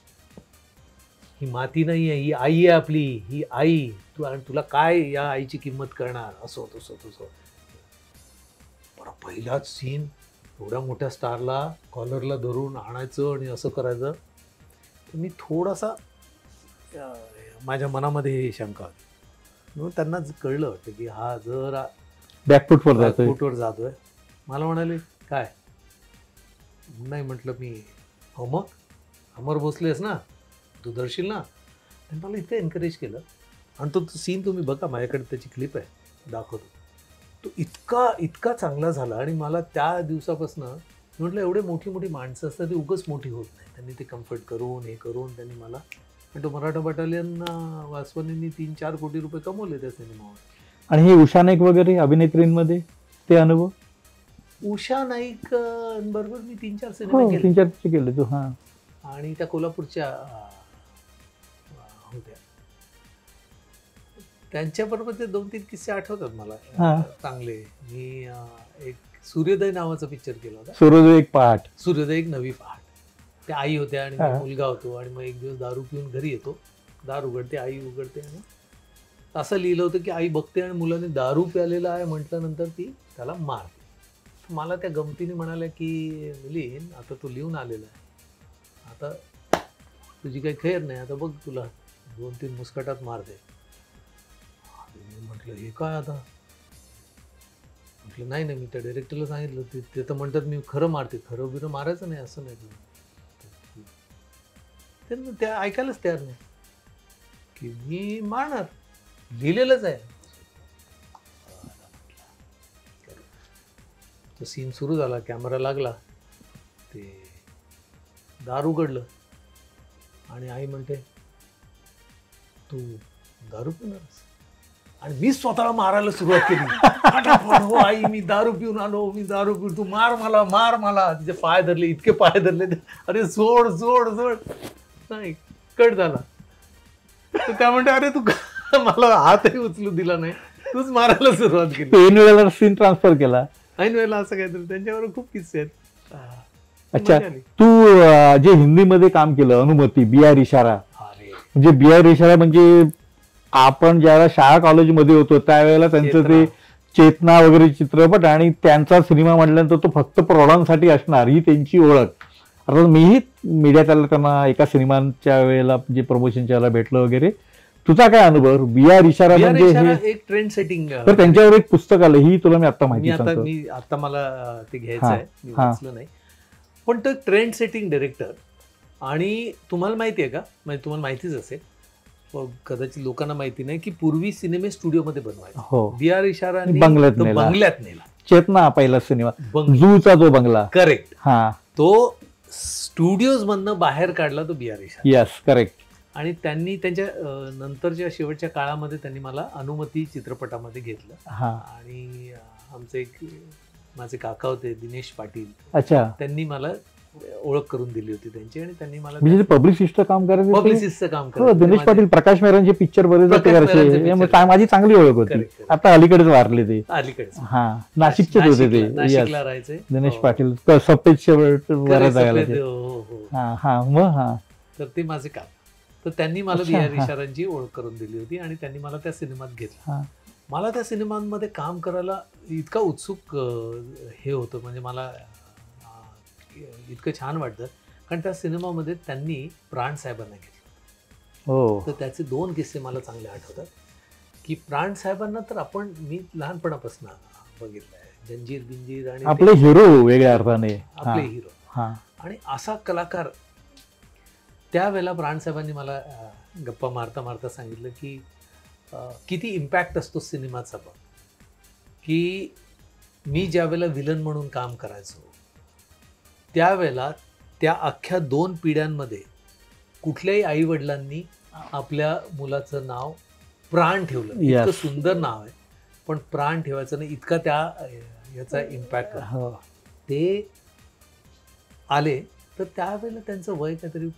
ही माती नाही आहे, ही आई आहे आपली, ही आई. तुला काय या आईची किंमत करणार, असं तसं. बरं पहिलाच सीन, एवढ्या मोठ्या स्टारला कॉलरला धरून आणायचं आणि असं करायचं. तर मी थोडासा माझ्या मनामध्ये शंका होती. मग त्यांना कळलं वाटतं की हा जरा बॅकफूटवर जातोय. मला म्हणाले काय नाही, म्हटलं मी हो मग अमर भोसलेस ना, तू धरशील ना. त्यांनी मला इतकं एनकरेज केलं. आणि तो सीन तुम्ही बघा, माझ्याकडे त्याची क्लिप आहे, दाखवतो. तो इतका चांगला झाला. आणि मला त्या दिवसापासून म्हटलं एवढे मोठी माणसं असतात, ती उगाच मोठी होत नाही. त्यांनी ते कम्फर्ट करून हे करून त्यांनी मला, आणि तो मराठा बटालियन वासवानींनी 3-4 कोटी रुपये कमवले त्या सिनेमावर. आणि हे उषा नाईक वगैरे अभिनेत्रींमध्ये ते अनुभव? उषा नाईक बरोबर मी 3-4 सिनेमे केले तू. हां. आणि त्या कोल्हापूरच्या होत्या, त्यांच्याबरोबर ते 2-3 किस्से आठवतात मला चांगले. मी एक सूर्योदय नावाचा पिक्चर केला होता. सूर्योदय एक नवी पहाट. त्या आई होत्या आणि मुलगा होतो. आणि मग एक दिवस दारू पिऊन घरी येतो, दार उघडते, आई उघडते, आणि असं लिहिलं होतं की आई बघते आणि मुलाने दारू प्यालेला आहे म्हटल्यानंतर ती त्याला मारते. मला त्या गमतीने म्हणाल्या की मिलिंद, आता तू लिहून आलेला आहे, आता तुझी काही खैर नाही, आता बघ तुला 2-3 मुस्कटात मारते. म्हटलं हे काय आता? म्हटलं नाही, मी त्या डायरेक्टरला सांगितलं, ते तर म्हणतात मी खरं मारते. खरं बिरं मारायचं नाही, असं नाही. त्या ऐकायलाच तयार नाही की मी मारणार, लिहिलेलंच आहे. तो सीन सुरू झाला, कॅमेरा लागला, ते दार उघडलं आणि आई म्हणते तू दारू पिणारस? आणि मी स्वतःला मारायला सुरुवात केली. हो आई, मी दारू पिऊन आलो, मी दारू पिऊन, तू मार मला. तिचे पाय धरले, इतके पाय धरले, अरे सोड. नाही, कट झाला. तर त्या म्हणते अरे तू मला हातही उचलू दिला नाही, तूच मारायला सुरुवात केली. ऐन वेळेला सीन ट्रान्सफर केला. ऐन वेळेला असं काहीतरी. त्यांच्यावर खूप किस्से आहेत. अच्छा, तू जे हिंदीमध्ये काम केलं, अनुमती, BR इशारा, म्हणजे BR इशारा म्हणजे आपण ज्यावेळेला शाळा कॉलेजमध्ये होतो त्यावेळेला त्यांचं ते चेतना वगैरे चित्रपट, आणि त्यांचा सिनेमा म्हटल्यानंतर तो फक्त प्रौढांसाठी असणार, ही त्यांची ओळख. आता मीही मीडियात आला त्यांना एका सिनेमाच्या वेळेला जे प्रमोशनच्या वेळेला भेटलं वगैरे, तुझा काय अनुभव बी आर इशारा बी आर म्हणजे इशारा हे? एक ट्रेंड सेटिंग. तर त्यांच्यावर एक पुस्तक आलं, ही तुला मी आता माहिती सांगतो. मी आता मला ते घ्यायचं हा, आहे, मी हा. वाचलं नाही. पण तो ट्रेंड सेटिंग डायरेक्टर. आणि तुम्हाला माहिती आहे का, म्हणजे तुम्हाला माहितीच असेल, कदाचित लोकांना माहिती नाही, की पूर्वी सिनेमे स्टुडिओमध्ये बनवायचे. हो, बी आर इशारा बंगल्यात नेला. बंगल्यात नेला. चेतना पहिला सिनेमा, झूचा जो बंगला. करेक्ट. हा, तो स्टुडिओज मधनं बाहेर काढला तो B R Ishara. Yes, correct. आणि त्यांनी त्यांच्या नंतरच्या शेवटच्या काळामध्ये त्यांनी मला अनुमती चित्रपटामध्ये घेतलं. हा, आणि आमचे माझे काका होते दिनेश पाटील, अच्छा, त्यांनी मला ओळख करून दिली होती त्यांची. आणि त्यांनी मला म्हणजे पब्लिसिस्ट काम करायचं. पब्लिसिस्टचं काम हो, करायचं. दिनेश पाटील प्रकाश मेहरांचे पिक्चर बरेच प्रकाश मेहरांचे करायचे, माझी चांगली ओळख होती. Correct. आता अलीकडेच वारले ते. अलीकडे हा, नाशिकचेच होते ते. नाशिकला राहायचे दिनेश हो. पाटील सफेद शर्ट बऱ्याच जायला. हो, हो. हा हा, मग हा, तर ते माझे काम. तर त्यांनी मला अच्छा, बी आर हा. इशारांची ओळख करून दिली होती आणि त्यांनी मला त्या सिनेमात घेतलं. हा. मला त्या सिनेमांमध्ये काम करायला इतका उत्सुक हे होतं, म्हणजे मला इतकं छान वाटतं. कारण त्या सिनेमामध्ये त्यांनी प्राण साहेबांना घेतलं. हो, तर त्याचे 2 किस्से मला चांगले आठवतात. की प्राण साहेबांना तर मी लहानपणापासून बघितलं आहे, जंजीर बिंजीर आणि आपले हिरो वेगळ्या अर्थाने. आपले हिरो. हा, आणि असा कलाकार. त्यावेळेला प्राण साहेबांनी मला गप्पा मारता मारता सांगितलं की किती इम्पॅक्ट असतो सिनेमाचा पण. की मी ज्या वेळेला विलन म्हणून काम करायचो, त्यावेळेला त्या अख्ख्या 2 पिढ्यांमध्ये कुठल्याही आईवडिलांनी आपल्या मुलाचं नाव प्राण ठेवलं. इतकं सुंदर नाव आहे, पण प्राण ठेवायचं नाही, इतका याचा इम्पॅक्ट. ते आले तर त्यावेळेला त्यांचं वय काहीतरी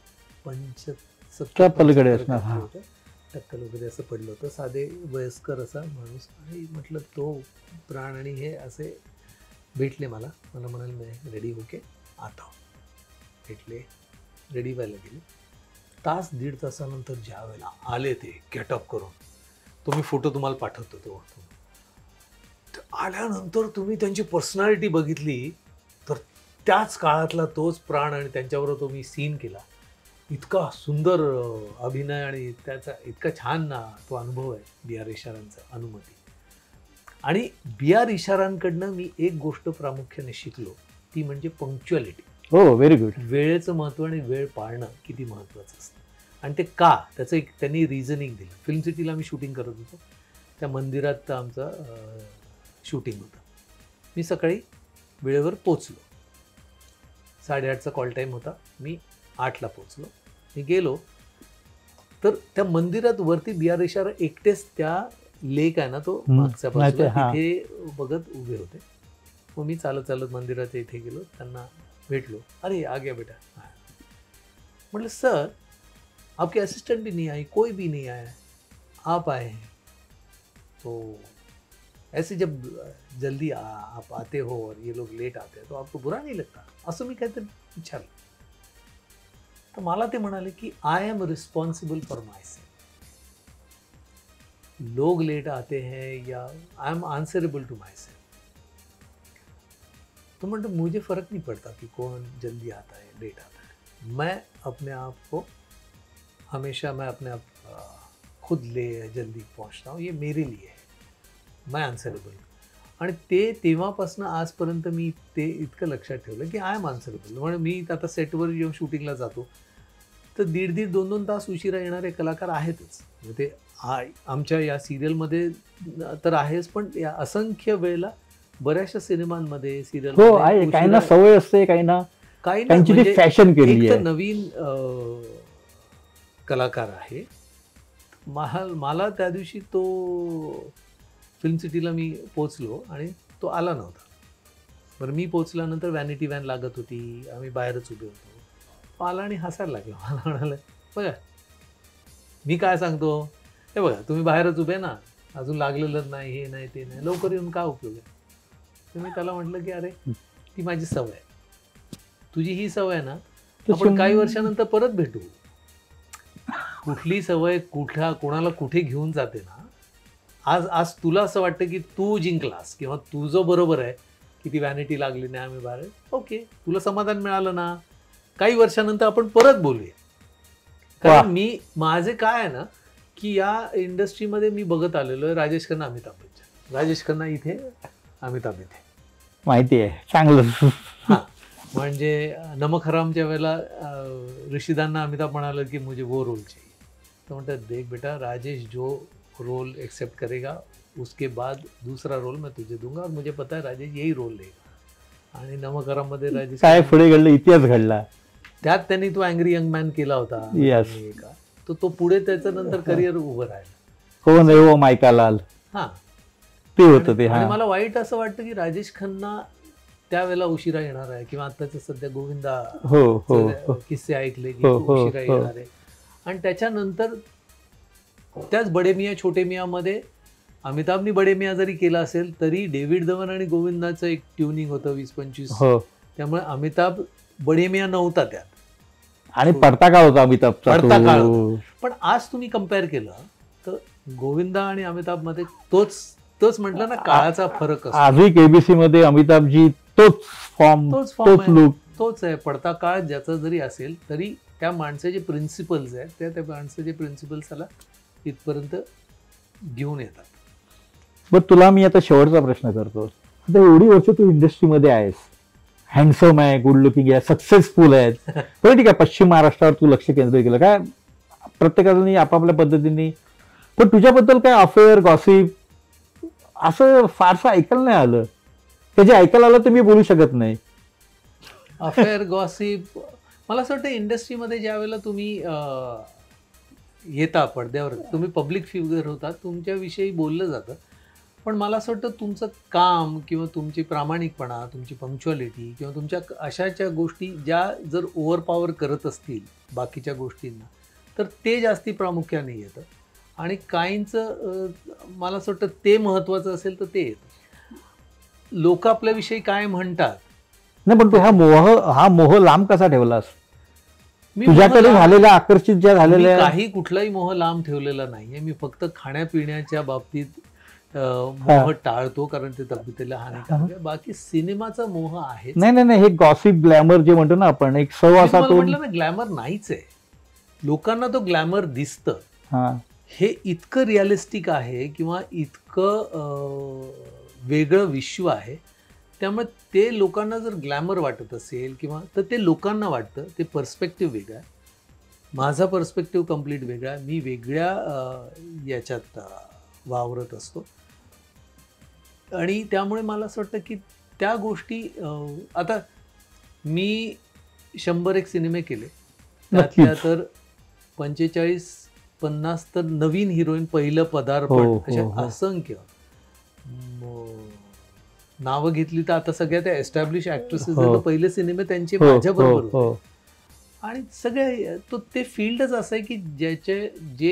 75 पलीकडे असणार. होतं, टक्कल वगैरे असं पडलं होतं, साधे वयस्कर असा माणूस. आणि म्हटलं तो प्राण आणि हे असे भेटले मला म्हणाले मी रेडी होके आता हूं. भेटले, रेडी व्हायला गेले. तास 1.5 तासानंतर ज्या वेळेला आले ते गेटअप करून, तो मी फोटो तुम्हाला पाठवतो. तो आल्यानंतर तुम्ही त्यांची पर्सनॅलिटी बघितली तर त्याच काळातला तोच प्राण. आणि त्यांच्याबरोबर तो मी सीन केला. इतका सुंदर अभिनय आणि त्याचा इतका छान तो अनुभव आहे बी आर इशारांचा, अनुमती. आणि बी आर इशारांकडनं मी एक गोष्ट प्रामुख्याने शिकलो, ती म्हणजे पंक्च्युअलिटी. हो, व्हेरी गुड. वेळेचं महत्त्व आणि वेळ पाळणं किती महत्त्वाचं असतं. आणि ते का, त्याचं एक त्यांनी रिझनिंग दिलं. फिल्म सिटीला मी शूटिंग करत होतो, त्या मंदिरात आमचं शूटिंग होतं. मी सकाळी वेळेवर पोचलो. 8:30चा कॉल टाईम होता, मी 8ला पोचलो. मी गेलो तर त्या मंदिरात वरती बी आर इशारा एकटेच त्या लेक आहे ना, तो मागच्या बाजूला तिथे बघत उभे होते. मग मी चालत चालत मंदिराच्या इथे गेलो, त्यांना भेटलो. अरे आ गया बेटा. म्हटलं सर आपके असिस्टेंट भी नहीं आई, कोई भी नहीं आया, आप आए हैं, तो ऐसे जब जल्दी आप आते हो और ये लोग लेट आते हैं तो आपको बुरा नहीं लगता, असं मी काहीतरी विचारलं. तर मला ते म्हणाले की I am responsible for myself. लोग लेट आते हैं या I am answerable to myself. तो मतलब मुझे फ़र्क नहीं पड़ता कि कौन जल्दी आता है लेट आता है. मैं अपने आप को हमेशा अपने आप खुद जल्दी पहुंचता हूँ, ये मेरे लिए है, मैं आन्सरेबल. आणि ते तेव्हापासून आजपर्यंत मी ते इतकं लक्षात ठेवलं की आय एम आन्सरेबल. म्हणून मी आता सेटवर जेव्हा शूटिंगला जातो तर 1.5 2 तास उशिरा येणारे कलाकार आहेतच. म्हणजे ते आमच्या या सिरियलमध्ये तर आहेच, पण या असंख्य वेळेला बऱ्याचशा सिनेमांमध्ये सिरियल हो आहे. काही ना सवय असते, काही ना काही फॅशन केली आहे. नवीन कलाकार आहे. मला त्या दिवशी तो फिल्म सिटीला मी पोचलो आणि तो आला नव्हता. बरं मी पोचल्यानंतर व्हॅनिटी व्हॅन लागत होती, आम्ही बाहेरच उभे होतो. तो आला आणि हसायला लागला. मला म्हणाला बघा मी काय सांगतो, हे बघा तुम्ही बाहेरच उभे ना, अजून लागलेलंच नाही, हे नाही ते नाही, लवकर येऊन काय उपयोग आहे. तर मी त्याला म्हटलं की अरे ती माझी सवय आहे, तुझी ही सवय आहे ना, आपण काही वर्षानंतर परत भेटू. कुठली सवय कोणाला कुठे घेऊन जाते ना. आज तुला असं वाटतं की तू जिंकलास किंवा तुझं बरोबर आहे की ती व्हॅनिटी लागली नाही, आम्ही बाहेर, ओके, तुला समाधान मिळालं ना, काही वर्षानंतर आपण परत बोलूया. कारण माझे काय आहे ना की या इंडस्ट्रीमध्ये मी बघत आलेलो आहे राजेश खन्ना, अमिताभ बच्चन, राजेश खन्ना इथे, अमिताभ इथे. माहिती आहे चांगलं. हां, म्हणजे नमक हरामच्या वेळेला ऋषिदांना अमिताभ म्हणाला की मुझे वो रोल चाहिए. तो म्हणतात देख बेटा, राजेश जो रोल एक्सेप्ट करेगा उसके बाद दूसरा रोल मैं तुझे दूंगा और मुझे पता है राजेश यही रोल लेगा. आणि नमक हराममध्ये राजेश काय पुढे घडलं, इतिहास घडला. त्यात त्यांनी तो अँग्री यंग मॅन केला होता. Yes. तो पुढे त्याचं नंतर करिअर उभं राहिलं. हो नाही हो मायकालाल, हां, ते होतं ते. आणि हा मला वाईट असं वाटतं की राजेश खन्ना त्यावेळेला उशिरा येणार आहे, किंवा आताचे सध्या गोविंदा हो हो किस्से ऐकले की हो, तो हो, उशिरा हो. येणार आहे. आणि त्याच्यानंतर त्याच बडे मियाँ छोटे मियाँमध्ये अमिताभनी बडे मियाँ जरी केला असेल तरी डेव्हिड धवन आणि गोविंदाचं एक ट्युनिंग होतं 20-25. हो. त्यामुळे अमिताभ बडे मियाँ नव्हता त्यात, आणि पडता काळ होता अमिताभचा पडता काळ तो. पण आज तुम्ही कम्पेअर केलं तर गोविंदा आणि अमिताभ मध्ये तोच म्हटलं ना, काळाचा फरक असतो. आजही केबीसी मध्ये अमिताभजी तोच फॉर्म, तोच फॉर्म तोच आहे, लुक. तोच आहे. पडता काळ ज्याचा जरी असेल तरी त्या माणसाचे प्रिन्सिपल्स आहेत, त्या माणसाचे प्रिन्सिपल्स त्याला इथपर्यंत घेऊन येतात. बरं, तुला मी आता शेवटचा प्रश्न करतो. आता एवढी वर्ष तू इंडस्ट्रीमध्ये आहेस, हँडसम आहे, गुड लुकिंग आहे, सक्सेसफुल आहेत, बरं ठीक आहे, पश्चिम महाराष्ट्रावर तू लक्ष केंद्रित केलं काय, प्रत्येकाने आपापल्या पद्धतीने, पण तुझ्याबद्दल काय अफेअर गॉसिप असं फारसं ऐकायला नाही आलं. ते जे ऐकायला आलं ते मी बोलू शकत नाही. अफेअर गॉसिप मला असं वाटतं इंडस्ट्रीमध्ये ज्या वेळेला तुम्ही येता पडद्यावर, तुम्ही पब्लिक फिगर होता, तुमच्याविषयी बोललं जातं. पण मला असं वाटतं तुमचं काम किंवा तुमची प्रामाणिकपणा, तुमची पंक्च्युअलिटी किंवा तुमच्या अशाच्या गोष्टी ज्या जर ओव्हरपॉवर करत असतील बाकीच्या गोष्टींना, तर ते जास्ती प्रामुख्याने येतं. आणि काहींचं मला असं वाटतं ते महत्त्वाचं असेल तर ते येतं. लोक आपल्याविषयी काय म्हणतात. नाही, पण तू हा मोह लांब कसा ठेवलास? मी तुझ्याकडे झालेल्या आकर्षित ज्या झालेल्या, काही कुठलाही मोह लांब ठेवलेला नाहीये. मी फक्त खाण्यापिण्याच्या बाबतीत मोह टाळतो, कारण ते तब्येतीला हानिकारक आहे. बाकी सिनेमाचा मोह आहे. नाही, हे गॉसिप ग्लॅमर जे म्हणतो ना आपण, एक सहवासा तो म्हटलं ना, ग्लॅमर नाहीच आहे. लोकांना तो ग्लॅमर दिसतं, हे इतकं रिअलिस्टिक आहे किंवा इतकं वेगळं विश्व आहे. त्यामुळे ते लोकांना जर ग्लॅमर वाटत असेल किंवा तर ते लोकांना वाटतं. ते पर्स्पेक्टिव्ह वेगळा आहे. माझा पर्स्पेक्टिव्ह कम्प्लीट वेगळा आहे. मी वेगळ्या याच्यात वावरत असतो. आणि त्यामुळे मला असं वाटतं की त्या गोष्टी, आता मी 101 सिनेमे केले, त्यातल्या तर 45-50 तर नवीन हिरोईन, पहिलं पदार्पण, अशा असंख्य नावं घेतली तर आता सगळ्या त्या एस्टॅब्लिश ॲक्ट्रेसेस, पहिले सिनेमे त्यांचे माझ्याबरोबर होते. आणि सगळे ते फील्डच असं आहे की जे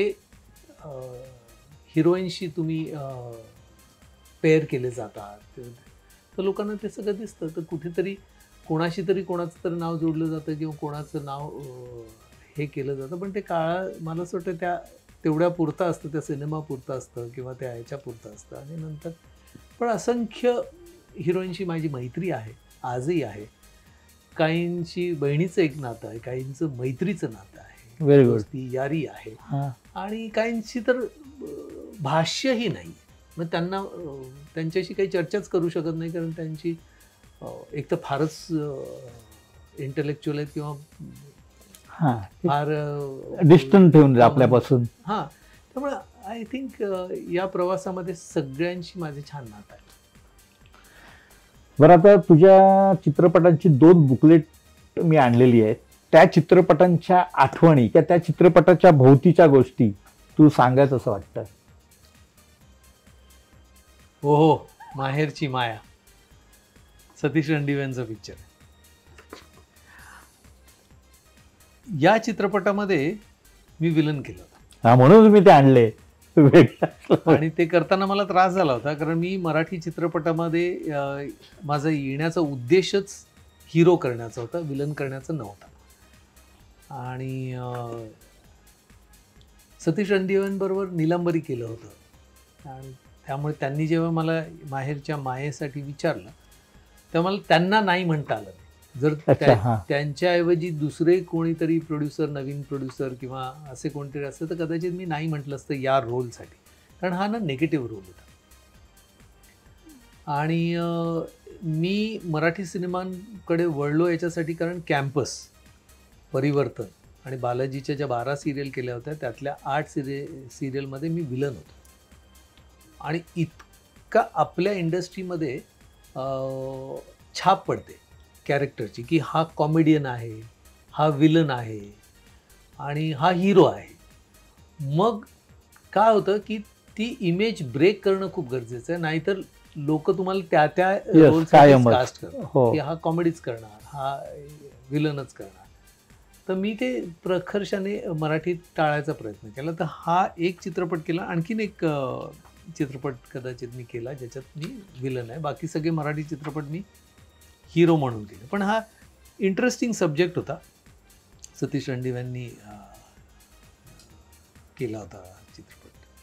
हिरोईनशी तुम्ही पेअर केले जातात, तर लोकांना ते सगळं दिसतं. तर कुठेतरी कोणाशी तरी कोणाचं तरी नाव जोडलं जातं किंवा कोणाचं नाव हे केलं जातं. पण ते मला असं वाटतं त्या तेवढ्या पुरतं असतं, त्या सिनेमा पुरतं असतं किंवा त्या ह्याच्या पुरतं असतं. आणि नंतर पण असंख्य हिरोईनशी माझी मैत्री आहे, आजही आहे. काहींची बहिणीचं एक नातं आहे, काहींचं मैत्रीचं नातं आहे, दोस्ती यारी आहे. आणि काहींची तर भाष्यही नाही. मग त्यांच्याशी काही चर्चाच करू शकत नाही, कारण त्यांची एक तर फारच इंटेलेक्च्युअल आहेत किंवा फार डिस्टन्स ठेवून आपल्यापासून. हां, त्यामुळे आय थिंक या प्रवासामध्ये सगळ्यांशी माझे छान नातं आहे. बरं, आता तुझ्या चित्रपटांची 2 बुकलेट मी आणलेली आहेत. त्या चित्रपटांच्या आठवणी किंवा त्या चित्रपटाच्या भोवतीच्या गोष्टी तू सांगायचं असं वाटतं? हो, माहेरची माया, सतीश रणदिवे पिक्चर. या चित्रपटामध्ये मी विलन केलं होतं. म्हणून मी ते आणले. आणि ते करताना मला त्रास झाला होता, कारण मी मराठी चित्रपटामध्ये माझा येण्याचा उद्देशच हिरो करण्याचा होता, विलन करण्याचा नव्हता. आणि सतीश रणदिवेंबरोबर नीलांबरी केलं होतं. आणि त्यामुळे त्यांनी जेव्हा मला माहेरच्या मायेसाठी विचारलं तेव्हा मला त्यांना नाही म्हणता आलं नाही. जर अच्छा, हां. त्यांच्याऐवजी दुसरे कोणीतरी प्रोड्युसर, नवीन प्रोड्युसर किंवा असे कोणतरी असतं तर कदाचित मी नाही म्हटलं असतं या रोलसाठी, कारण हा ना निगेटिव्ह रोल होता. आणि मी मराठी सिनेमांकडे वळलो याच्यासाठी कारण कॅम्पस, परिवर्तन आणि बालाजीच्या ज्या 12 सिरियल केल्या होत्या त्यातल्या 8 सिरियलमध्ये मी विलन होतो. आणि इतका आपल्या इंडस्ट्रीमध्ये छाप पडते कॅरेक्टरची की हा कॉमेडियन आहे, हा विलन आहे आणि हा हिरो आहे. मग काय होतं की ती इमेज ब्रेक करणं खूप गरजेचं आहे, नाहीतर लोक तुम्हाला त्या त्या रोलसाठी कायमच. कास्ट करतात हो. की हा कॉमेडीच करणार, हा विलनच करणार. तर मी ते प्रखर्षाने मराठीत टाळायचा प्रयत्न केला. तर हा एक चित्रपट केला. आणखीन एक चित्रपट कदाचित मी केला ज्याच्यात मी विलन आहे. बाकी सगळे मराठी चित्रपट मी हिरो म्हणून केले. पण हा इंटरेस्टिंग सब्जेक्ट होता. सतीश रणदिव्यांनी केला होता चित्रपट.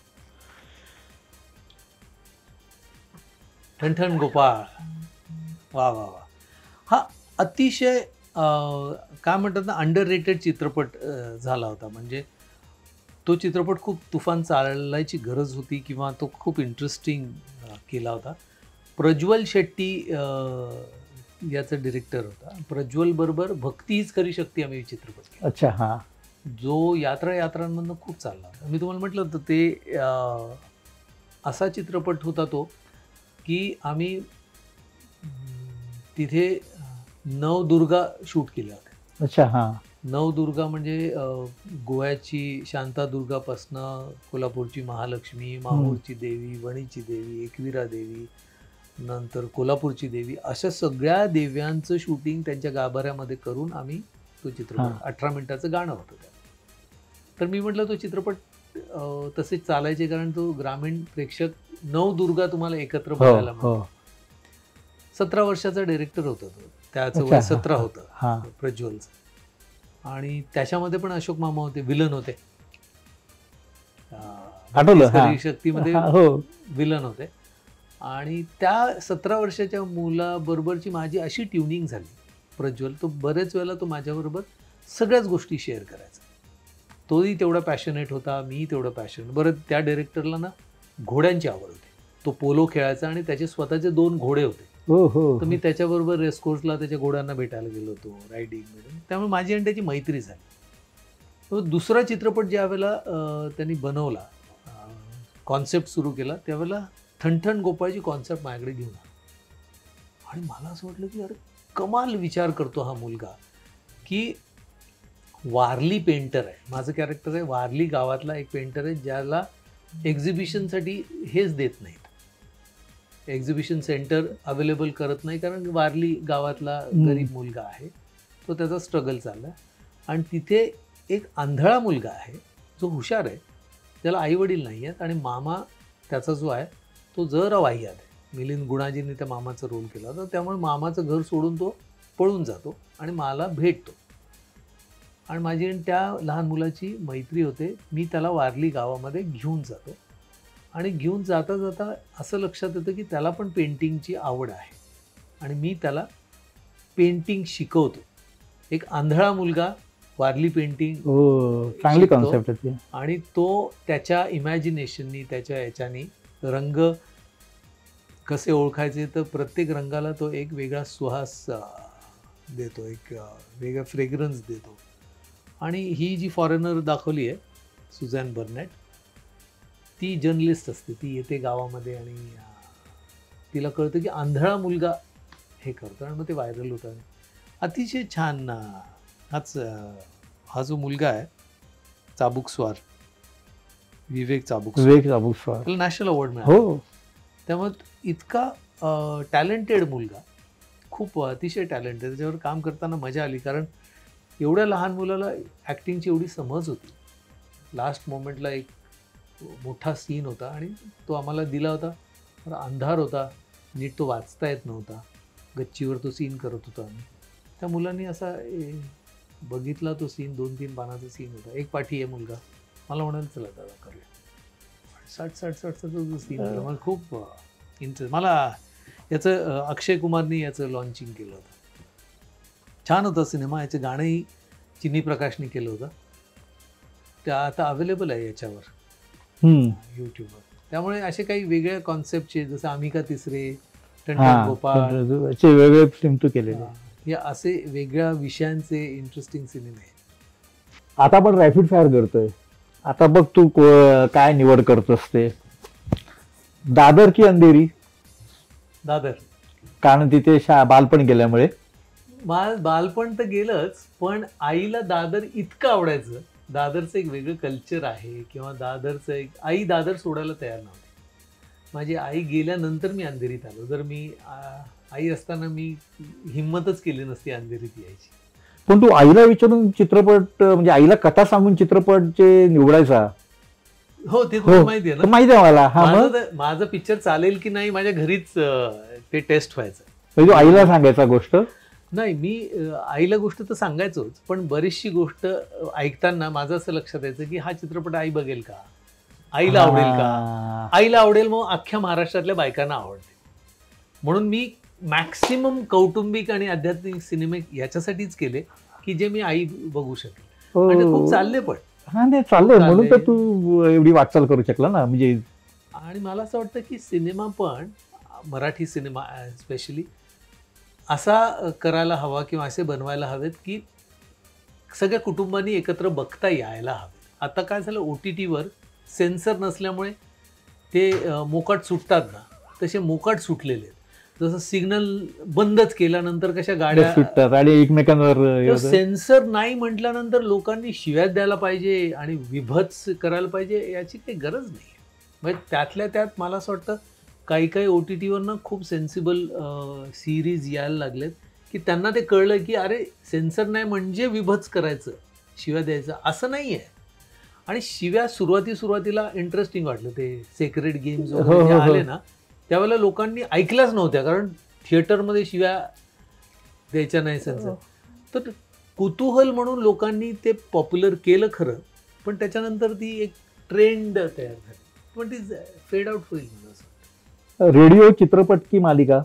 ठणठण गोपाळ, वा वा वा. हा अतिशय काय म्हणतात ना, अंडररेटेड चित्रपट झाला होता. म्हणजे तो चित्रपट खूप तुफान चालायची गरज होती किंवा तो खूप इंटरेस्टिंग केला होता. प्रज्वल शेट्टी याचा डिरेक्टर होता. प्रज्वल बरोबर भक्ती हीच खरी शक्ती आम्ही चित्रपट केला. अच्छा, हां. जो यात्रांमधनं खूप चालला होता. मी तुम्हाला म्हटलं होतं ते असा चित्रपट होता तो की आम्ही तिथे नवदुर्गा शूट केल्या होत्या. अच्छा, हां. नवदुर्गा म्हणजे गोव्याची शांतादुर्गापासनं कोल्हापूरची महालक्ष्मी, माहूरची देवी, वणीची देवी, एकविरा देवी, नंतर कोल्हापूरची देवी, अशा सगळ्या देव्यांचं शूटिंग त्यांच्या गाभाऱ्यामध्ये करून आम्ही तो चित्रपट 18 मिनिटाचं गाणं होतं त्यात. तर मी म्हटलं तो चित्रपट तसेच चालायचे, कारण तो ग्रामीण प्रेक्षक नवदुर्गा तुम्हाला एकत्र बघायला मिळतो. 17 वर्षाचा डायरेक्टर होता तो. त्याचं वय 17 होतं प्रज्वलचं. आणि त्याच्यामध्ये पण अशोक मामा होते, विलन होते. शक्तीमध्ये विलन होते. आणि त्या 17 वर्षाच्या मुलाबरोबरची माझी अशी ट्युनिंग झाली. प्रज्वल तो बरेच वेळेला तो माझ्याबरोबर सगळ्याच गोष्टी शेअर करायचा. तोही तेवढा पॅशनेट होता, मीही तेवढं पॅशनेट. बरं, त्या डायरेक्टरला ना घोड्यांची आवड होती. तो पोलो खेळायचा आणि त्याचे स्वतःचे 2 घोडे होते. तर मी त्याच्याबरोबर रेसकोर्सला त्याच्या घोड्यांना भेटायला गेलो होतो, रायडिंग. त्यामुळे माझी आणि त्याची मैत्री झाली. तो दुसरा चित्रपट ज्या वेळेला त्यांनी बनवला, कॉन्सेप्ट सुरू केला, त्यावेळेला ठणठण गोपाळची कॉन्सेप्ट माझ्याकडे घेऊन आला. आणि मला असं वाटलं की अरे कमाल विचार करतो हा मुलगा, की वारली पेंटर आहे. माझं कॅरेक्टर आहे वारली गावातला एक पेंटर आहे, ज्याला एक्झिबिशनसाठी हेच देत नाहीत, एक्झिबिशन सेंटर अवेलेबल करत नाही, कारण वारली गावातला गरीब मुलगा आहे. तो त्याचा स्ट्रगल चालला. आणि तिथे एक आंधळा मुलगा आहे जो हुशार आहे, त्याला आईवडील नाही आहेत, आणि मामा त्याचा जो आहे तो जरा वाह्यात आहे. मिलिंद गुणाजींनी त्या मामाचा रोल केला होता. त्यामुळे मामाचं घर सोडून तो पळून जातो आणि मला भेटतो. आणि माझी आणि त्या लहान मुलाची मैत्री होते. मी त्याला वारली गावामध्ये घेऊन जातो. आणि घेऊन जाता जाता असं लक्षात येतं की त्याला पण पेंटिंगची आवड आहे. आणि मी त्याला पेंटिंग शिकवतो. एक आंधळा मुलगा वारली पेंटिंग चांगली कॉन्सेप्ट आहे. आणि तो त्याच्या इमॅजिनेशननी, त्याच्या याच्यानी रंग कसे ओळखायचे, तर प्रत्येक रंगाला तो एक वेगळा सुहास देतो, एक वेगळा फ्रेग्रन्स देतो. आणि ही जी फॉरेनर दाखवली आहे सुझॅन बर्नेट, ती जर्नलिस्ट असते. ती येते गावामध्ये आणि तिला कळतं की आंधळा मुलगा हे करतो, आणि मग ते व्हायरल होतं. आणि अतिशय छान हा जो मुलगा आहे चाबुकस्वार, विवेक चाबुकस्वार, त्याला नॅशनल अवॉर्ड मिळाला. त्यामुळे इतका टॅलेंटेड मुलगा, खूप अतिशय टॅलेंटेड. त्याच्यावर काम करताना मजा आली, कारण एवढ्या लहान मुलाला ॲक्टिंगची एवढी समज होती. लास्ट मोमेंटला एक मोठा सीन होता आणि तो आम्हाला दिला होता, तर अंधार होता, नीट तो वाचता येत नव्हता, गच्चीवर तो सीन करत होता. आम्ही त्या मुलांनी असा बघितला तो सीन, 2-3 पानाचा सीन होता. एक पाठी आहे मुलगा, मला म्हणाल चला दादा करूया. 60-60 जो सीन होता, मला खूप इंटरेस्ट. मला याचं अक्षय कुमारनी याचं लॉन्चिंग केलं होतं. छान होता सिनेमा. याचे गाणंही चिनी प्रकाशने केलं होतं. त्या आता अवेलेबल आहे याच्यावर यूट्यूबवर. त्यामुळे असे काही वेगळ्या कॉन्सेप्टचे, जसं आमिका तिसरे, टंटन गोपाळ, वेगळे फिल्म तू केलेले, हे असे वेगळ्या विषयांचे इंटरेस्टिंग सिनेमे आहेत. आता आपण रॅपिड फायर करतोय. आता बघ तू काय निवड करतोस ते, दादर की अंधेरी? दादर. कारण तिथे बालपण गेल्यामुळे. बालपण तर गेलंच, पण आईला दादर इतकं आवडायचं. दादरचं एक वेगळं कल्चर आहे, किंवा दादरचं एक, आई दादर सोडायला तयार नव्हती. माझी आई गेल्यानंतर मी अंधेरीत आलो. जर मी आई असताना मी हिंमतच केली नसती अंधेरीत यायची. पण तू आईला विचारून चित्रपट, म्हणजे आईला कथा सांगून चित्रपट निवडायचा? हो, ते तुला माहिती आहे ना. माहिती आहे मला. माझं पिक्चर चालेल की नाही माझ्या घरीच ते टेस्ट व्हायचं. म्हणजे तू आईला सांगायचा गोष्ट? नाही, मी आईला गोष्ट तर सांगायचोच, पण बरीचशी गोष्ट ऐकताना माझं असं लक्षात यायचं की हा चित्रपट आई बघेल का, आईला आवडेल का. आईला आवडेल, मग अख्ख्या महाराष्ट्रातल्या बायकांना आवडते. म्हणून मी मॅक्सिमम कौटुंबिक आणि आध्यात्मिक सिनेमे याच्यासाठीच केले की जे मी आई बघू शकेल. आणि खूप चालले पण. हा, नाही चाललंय, म्हणून तर तू एवढी वाटचाल करू शकला ना. म्हणजे आणि मला असं वाटतं की सिनेमा पण, मराठी सिनेमा स्पेशली, असा करायला हवा किंवा असे बनवायला हवेत की सगळ्या कुटुंबांनी एकत्र बघता यायला हवे. आता काय झालं, OTTवर सेन्सर नसल्यामुळे ते मोकाट सुटतात ना, तसे मोकाट सुटलेले आहेत. जसं सिग्नल बंदच केल्यानंतर कशा गाड्या सुटतात आणि एकमेकांवर. सेन्सर नाही म्हटल्यानंतर लोकांनी शिव्यात द्यायला पाहिजे आणि विभत्स करायला पाहिजे याची काही गरज नाही. म्हणजे त्यातल्या त्यात मला असं वाटतं काही काही OTTवरनं खूप सेन्सिबल सिरीज यायला लागलेत की त्यांना ते कळलं की अरे सेन्सर नाही म्हणजे विभत्स करायचं, शिव्या द्यायचं असं नाही आहे. आणि शिव्या सुरुवातीला इंटरेस्टिंग वाटलं. ते सेक्रेट गेम्स वगैरे आले ना, त्यावेळेला लोकांनी ऐकल्याच नव्हत्या, कारण थिएटरमध्ये शिव्या द्यायच्या नाही सेन्सर. तर कुतूहल म्हणून लोकांनी ते पॉप्युलर केलं खरं, पण त्याच्यानंतर ती एक ट्रेंड तयार झाली, पण ती फेड आउट होईल. रेडिओ, चित्रपट की मालिका?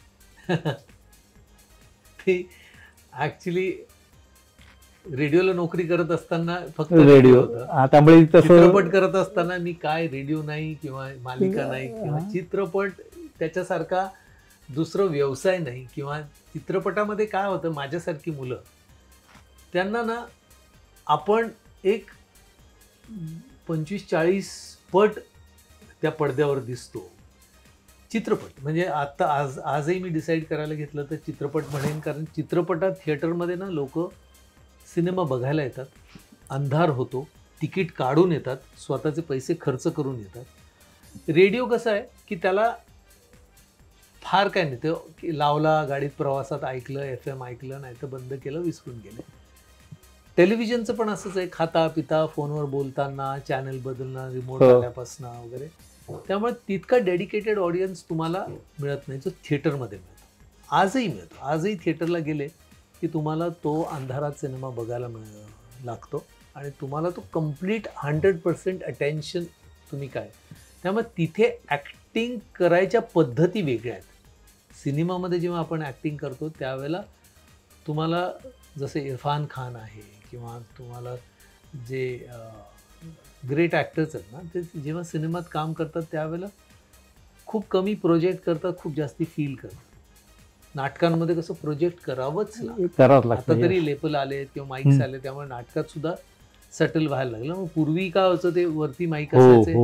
ते ऍक्च्युली रेडिओला नोकरी करत असताना फक्त रेडिओ, त्यामुळे चित्रपट करत असताना मी काय रेडिओ नाही किंवा मालिका नाही किंवा चित्रपट त्याच्यासारखा दुसरा व्यवसाय नाही. किंवा चित्रपटामध्ये काय होतं, माझ्यासारखी मुलं, त्यांना ना आपण एक 25-40 पट त्या पडद्यावर दिसतो. चित्रपट म्हणजे आता आजही मी डिसाईड करायला घेतलं तर चित्रपट म्हणेन, कारण चित्रपटात थिएटरमध्ये ना लोक सिनेमा बघायला येतात, अंधार होतो, तिकीट काढून येतात, स्वतःचे पैसे खर्च करून येतात. रेडिओ कसं आहे की त्याला फार काय नाही, ते लावला, गाडीत प्रवासात ऐकलं, FM ऐकलं, नाही तर बंद केलं, विसरून गेले. टेलिव्हिजनचं पण असंच आहे, खाता पिता, फोनवर बोलताना, चॅनल बदलणं, रिमोट आल्यापासनं वगैरे. त्यामुळे तितका डेडिकेटेड ऑडियन्स तुम्हाला मिळत नाही जो थिएटरमध्ये मिळतो. आजही मिळतो. आजही थिएटरला गेले की तुम्हाला तो अंधारात सिनेमा बघायला लागतो आणि तुम्हाला तो कम्प्लीट 100% अटेन्शन तुम्ही काय. त्यामुळे तिथे ॲक्टिंग करायच्या पद्धती वेगळ्या आहेत. सिनेमामध्ये जेव्हा आपण ॲक्टिंग करतो त्यावेळेला तुम्हाला जसे इरफान खान आहे किंवा तुम्हाला जे ग्रेट ॲक्टर्स आहेत ना, ते जेव्हा सिनेमात काम करतात त्यावेळेला खूप कमी प्रोजेक्ट करतात, खूप जास्ती फील करतात. नाटकांमध्ये कसं प्रोजेक्ट करावंच लागतं. आता तरी लेपल आले किंवा माईक्स आले, त्यामुळे नाटकात सुद्धा सेटल व्हायला लागलं. मग पूर्वी काय होतं, ते वरती माईक असायचे.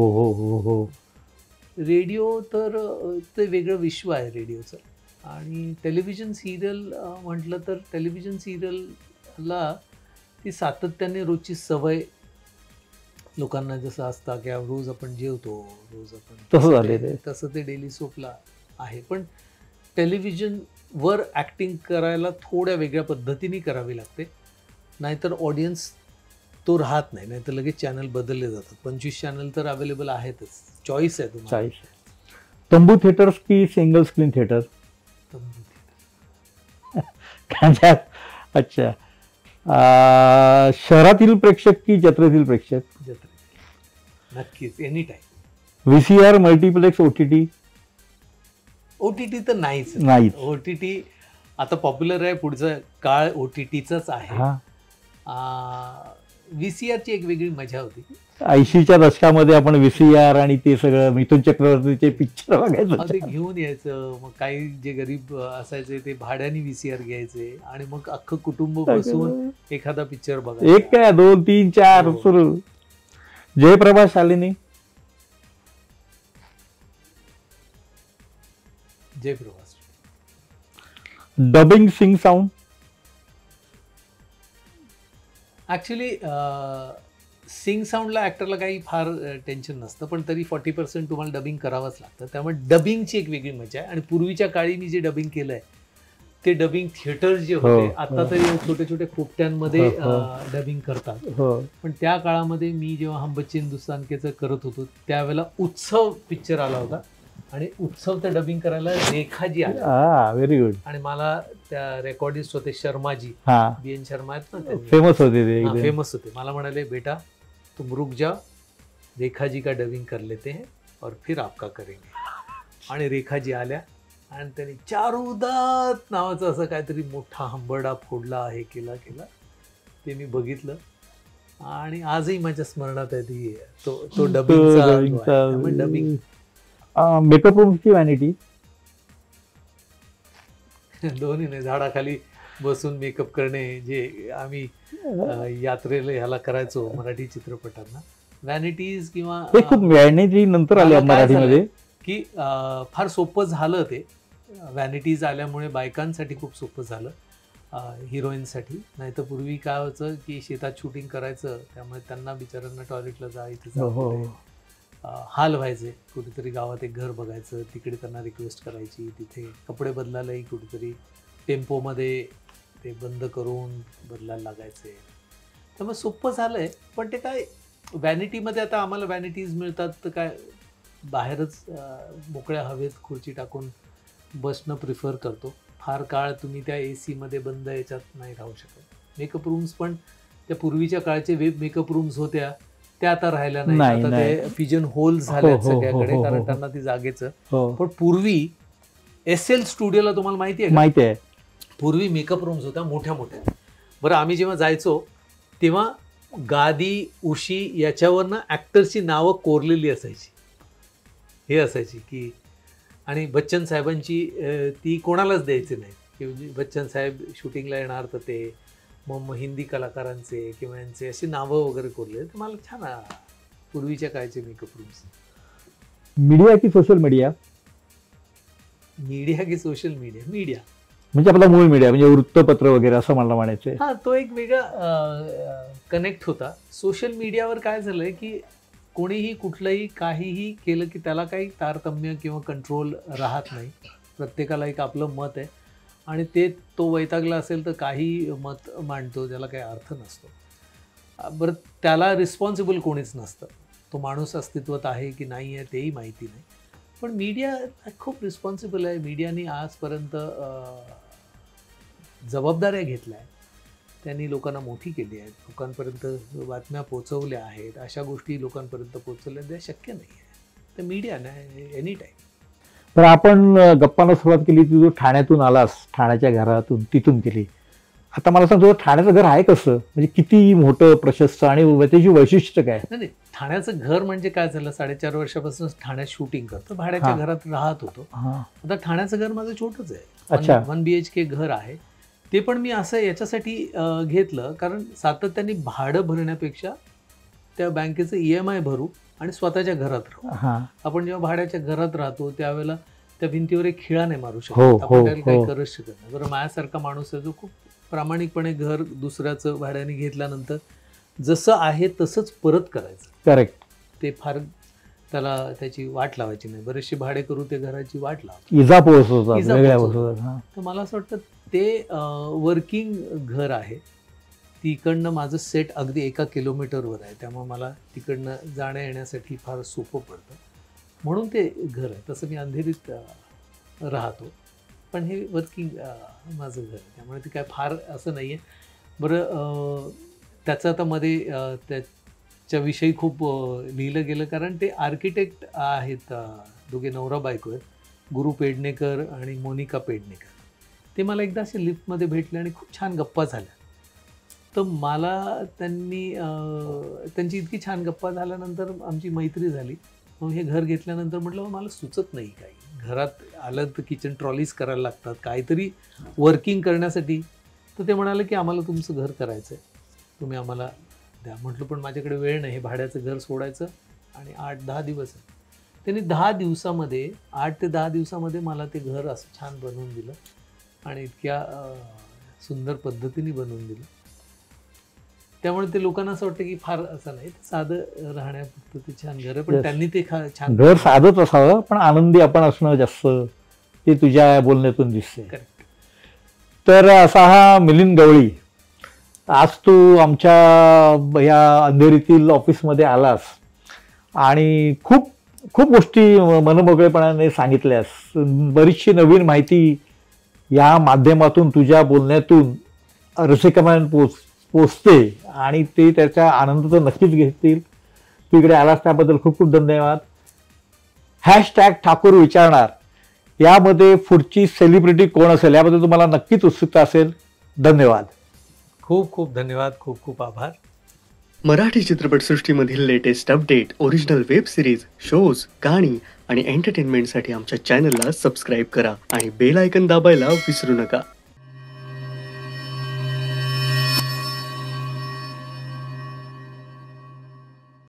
रेडिओ तर ते वेगळं विश्व आहे रेडिओचं. आणि टेलिव्हिजन सिरियल म्हटलं तर टेलिव्हिजन सिरियलला ती सातत्याने रोजची सवय लोकांना जसं असतं की रोज आपण जेवतो, रोज आपण तसं ते डेली सोपला आहे. पण टेलिव्हिजनवर ॲक्टिंग करायला थोड्या वेगळ्या पद्धतीने करावी लागते, नाहीतर ऑडियन्स तो राहत नाही. नाहीतर लगेच चॅनल बदलले जातात. 25 चॅनल तर अवेलेबल आहेतच, चॉईस आहे तुम्हाला. तंबू थिएटर्स की सिंगल स्क्रीन थिएटर? तंबू थिएटर. अच्छा. शहरातील प्रेक्षक की जत्रेतील प्रेक्षक? जत्रेतील, नक्कीच, any time. VCR, multiplex, OTT? OTT तर नाहीच. OTT आता पॉप्युलर आहे, पुढचा काळ OTTचाच आहे. हा VCR ची एक वेगळी मजा होती. 80च्या दशकामध्ये आपण VCR आणि ते सगळं मिथुन चक्रवर्तीचे पिक्चर बघायचो. ते घेऊन यायचं. मग काही जे गरीब असायचे ते भाड्याने VCR घ्यायचे आणि मग अख्खं कुटुंब बसून एखादा पिक्चर बघायचं. एक काय 2 3 4 सुरू. Jayprakash Shalini, Jayprakash. Dubbing sync sound. Actually sync साऊंडला ऍक्टरला काही फार टेन्शन नसतं, पण तरी 40% तुम्हाला डबिंग करावंच लागतं. त्यामुळे डबिंगची एक वेगळी मजा आहे. आणि पूर्वीच्या काळी मी जे डबिंग केलंय ते डबिंग थिएटर जे होते, आता तरी छोटे छोटे खोपट्यांमध्ये डबिंग करतात, पण त्या काळामध्ये मी जेव्हा हम बच्चे हिंदुस्तान केचं करत होतो त्यावेळेला उत्सव पिक्चर आला होता आणि उत्सवचं डबिंग करायला रेखाजी आल्या. Very good. आणि मला त्या रेकॉर्डिस्ट होते शर्माजी, BN शर्मा आहेत ना, फेमस होते ते, फेमस होते. मला म्हणाले, बेटा तुम रुक जाओ, रेखाजी का डबिंग कर लेते हैं और फिर आपका करेंगे. आणि रेखाजी आल्या आणि त्यांनी चारुदात नावाचं असं काहीतरी मोठा हंबरडा फोडला, हे केला. ते मी बघितलं आणि आजही माझ्या स्मरणात आहे ती तो डबिंगचा. डबिंग मेकअप रूमची व्हॅनिटी दोन्ही नाही, झाडाखाली बसून मेकअप करणे जे आम्ही यात्रेला ह्याला करायचो मराठी चित्रपटांना. व्हॅनिटीज किंवा खूप व्हॅनिटी नंतर आल्या मराठीमध्ये की फार सोपं झालं ते. व्हॅनिटीज आल्यामुळे बायकांसाठी खूप सोपं झालं, हिरोईनसाठी. नाही तर पूर्वी काय व्हायचं की शेतात शूटिंग करायचं, त्यामुळे त्यांना बिचारांना टॉयलेटला जायचं, हाल व्हायचे. कुठेतरी गावात एक घर बघायचं, तिकडे त्यांना रिक्वेस्ट करायची, तिथे कपडे बदलायलाही कुठेतरी टेम्पोमध्ये ते बंद करून बदलायला लागायचे. त्यामुळे सोपं झालंय. पण ते काय व्हॅनिटीमध्ये आता आम्हाला व्हॅनिटीज मिळतात तर काय बाहेरच मोकळ्या हवेत खुर्ची टाकून बसणं प्रिफर करतो. फार काळ तुम्ही त्या AC मध्ये बंद याच्यात नाही राहू शकत. मेकअप रूम्स पण त्या पूर्वीच्या काळचे मेकअप रूम्स होत्या त्या आता राहिल्या नाही. आता ते पिजन होल झाले सगळ्याकडे, कारण त्यांना ती जागेचं. पण पूर्वी SL स्टुडिओला तुम्हाला माहिती आहे, पूर्वी मेकअप रूम्स होत्या मोठ्या मोठ्या. बरं, आम्ही जेव्हा जायचो तेव्हा गादी, उशी याच्यावरनं ऍक्टर्सची नावं कोरलेली असायची. हे असायची की, आणि बच्चन साहेबांची ती कोणालाच द्यायची नाही की बच्चन साहेब शूटिंगला येणार तर ते, मग हिंदी कलाकारांचे किंवा यांचे अशी नावं वगैरे कोरले. तर मला छान पूर्वीच्या काळचे मेकअप रूम्स. मीडिया की सोशल मीडिया? मीडिया की सोशल मीडिया? मीडिया म्हणजे आपला मूळ मीडिया, म्हणजे वृत्तपत्र वगैरे असं मला म्हणायचं. हा, तो एक वेगळा कनेक्ट होता. सोशल मीडियावर काय झालंय की कोणीही कुठलंही काहीही केलं की त्याला काही तारतम्य किंवा कंट्रोल राहत नाही. प्रत्येकाला एक आपलं मत आहे आणि तो वैतागला असेल तर काही मत मांडतो, त्याला काही अर्थ नसतो. बरं, त्याला रिस्पॉन्सिबल कोणीच नसतं. तो माणूस अस्तित्वात आहे की नाही आहे तेही माहिती नाही. पण मीडिया खूप रिस्पॉन्सिबल आहे. मीडियाने आजपर्यंत जबाबदाऱ्या घेतल्या आहेत, त्यांनी लोकांना मोठी केली आहेत, लोकांपर्यंत बातम्या पोचवल्या आहेत. अशा गोष्टी लोकांपर्यंत पोचवल्या त्या शक्य नाही आहे. तर मीडिया नाही एनी टाईम. तर आपण गप्पांना सुरुवात केली, तू ठाण्यातून आलास, ठाण्याच्या घरातून तिथून केली. आता मला सांग, तुझं ठाण्याचं घर आहे कसं, म्हणजे किती मोठं, प्रशस्त, आणि त्याची वैशिष्ट्य काय? नाही, ठाण्याचं घर म्हणजे काय झालं, 4.5 वर्षापासून ठाण्यात शूटिंग करतो, भाड्याच्या घरात राहत होतो. आता ठाण्याचं घर माझं छोटंच आहे, 1 BHK घर आहे. ते पण मी असं याच्यासाठी घेतलं कारण सातत्याने भाडं भरण्यापेक्षा त्या बँकेचं EMI भरू आणि स्वतःच्या घरात राहू. आपण जेव्हा भाड्याच्या घरात राहतो त्यावेळेला त्या भिंतीवर एक खिळा नाही मारू शकत, आपण काही करूच शकत नाही. बरं, माझ्यासारखा माणूस आहे जो खूप प्रामाणिकपणे घर दुसऱ्याचं भाड्याने घेतल्यानंतर जसं आहे तसंच परत करायचं. करेक्ट. ते फार त्याची वाट लावायची नाही. बरेचसे भाडे करू ते घराची वाट लावतात, इजा पोहोचवतात. तर मला असं वाटतं ते वर्किंग घर आहे. तिकडनं माझं सेट अगदी 1 किलोमीटरवर आहे, त्यामुळे मला तिकडनं जाण्या येण्यासाठी फार सोपं पडतं, म्हणून ते घर आहे. तसं मी अंधेरीत राहतो, पण हे वर्किंग माझं घर आहे, त्यामुळे ते काय फार असं नाही आहे. बरं, त्याचं आता मध्ये त्याच्याविषयी खूप लिहिलं गेलं, कारण ते आर्किटेक्ट आहेत, दोघे नवरा बायको आहेत, गुरु पेडणेकर आणि मोनिका पेडणेकर. ते मला एकदा असे लिफ्टमध्ये भेटले आणि खूप छान गप्पा झाल्या. तर मला त्यांची इतकी छान गप्पा झाल्यानंतर आमची मैत्री झाली. मग हे घर घेतल्यानंतर म्हटलं मला सुचत नाही काही, घरात आलं तर किचन ट्रॉलीज करायला लागतात काहीतरी वर्किंग करण्यासाठी. तर ते म्हणाले की आम्हाला तुमचं घर करायचं आहे, तुम्ही आम्हाला द्या. म्हटलं पण माझ्याकडे वेळ नाही, हे भाड्याचं घर सोडायचं आणि 8-10 दिवस आहे. त्यांनी 10 दिवसामध्ये 8 ते 10 दिवसामध्ये मला ते घर असं छान बनवून दिलं आणि इतक्या सुंदर पद्धतीने बनवून दिलं. त्यामुळे ते लोकांना असं वाटतं की फार असं नाही, साधं राहण्यापुरतं ते छान घर आहे, पण त्यांनी ते छान घर साधंच असावं पण आनंदी आपण असणं जास्त, ते तुझ्या बोलण्यातून दिसते. करेक्ट. तर असा हा मिलिंद गवळी, आज तू आमच्या या अंधेरीतील ऑफिसमध्ये आलास आणि खूप खूप गोष्टी मनमोकळेपणाने सांगितल्यास. बरीचशी नवीन माहिती या माध्यमातून तुझ्या बोलण्यातून रसिकांपर्यंत पोचते आणि ते त्याचा आनंद तर नक्कीच घेतील. तू इकडे आलास त्याबद्दल खूप खूप धन्यवाद. #ठाकूर विचारणार यामध्ये पुढची सेलिब्रिटी कोण असेल याबद्दल तुम्हाला नक्कीच उत्सुकता असेल. धन्यवाद. खूप खूप धन्यवाद, खूप खूप आभार. मराठी चित्रपटसृष्टीमधील latest update, original web series, shows, गाणी आणि एंटरटेनमेंटसाठी आमच्या चॅनलला सबस्क्राईब करा आणि बेल आयकॉन दाबायला विसरू नका.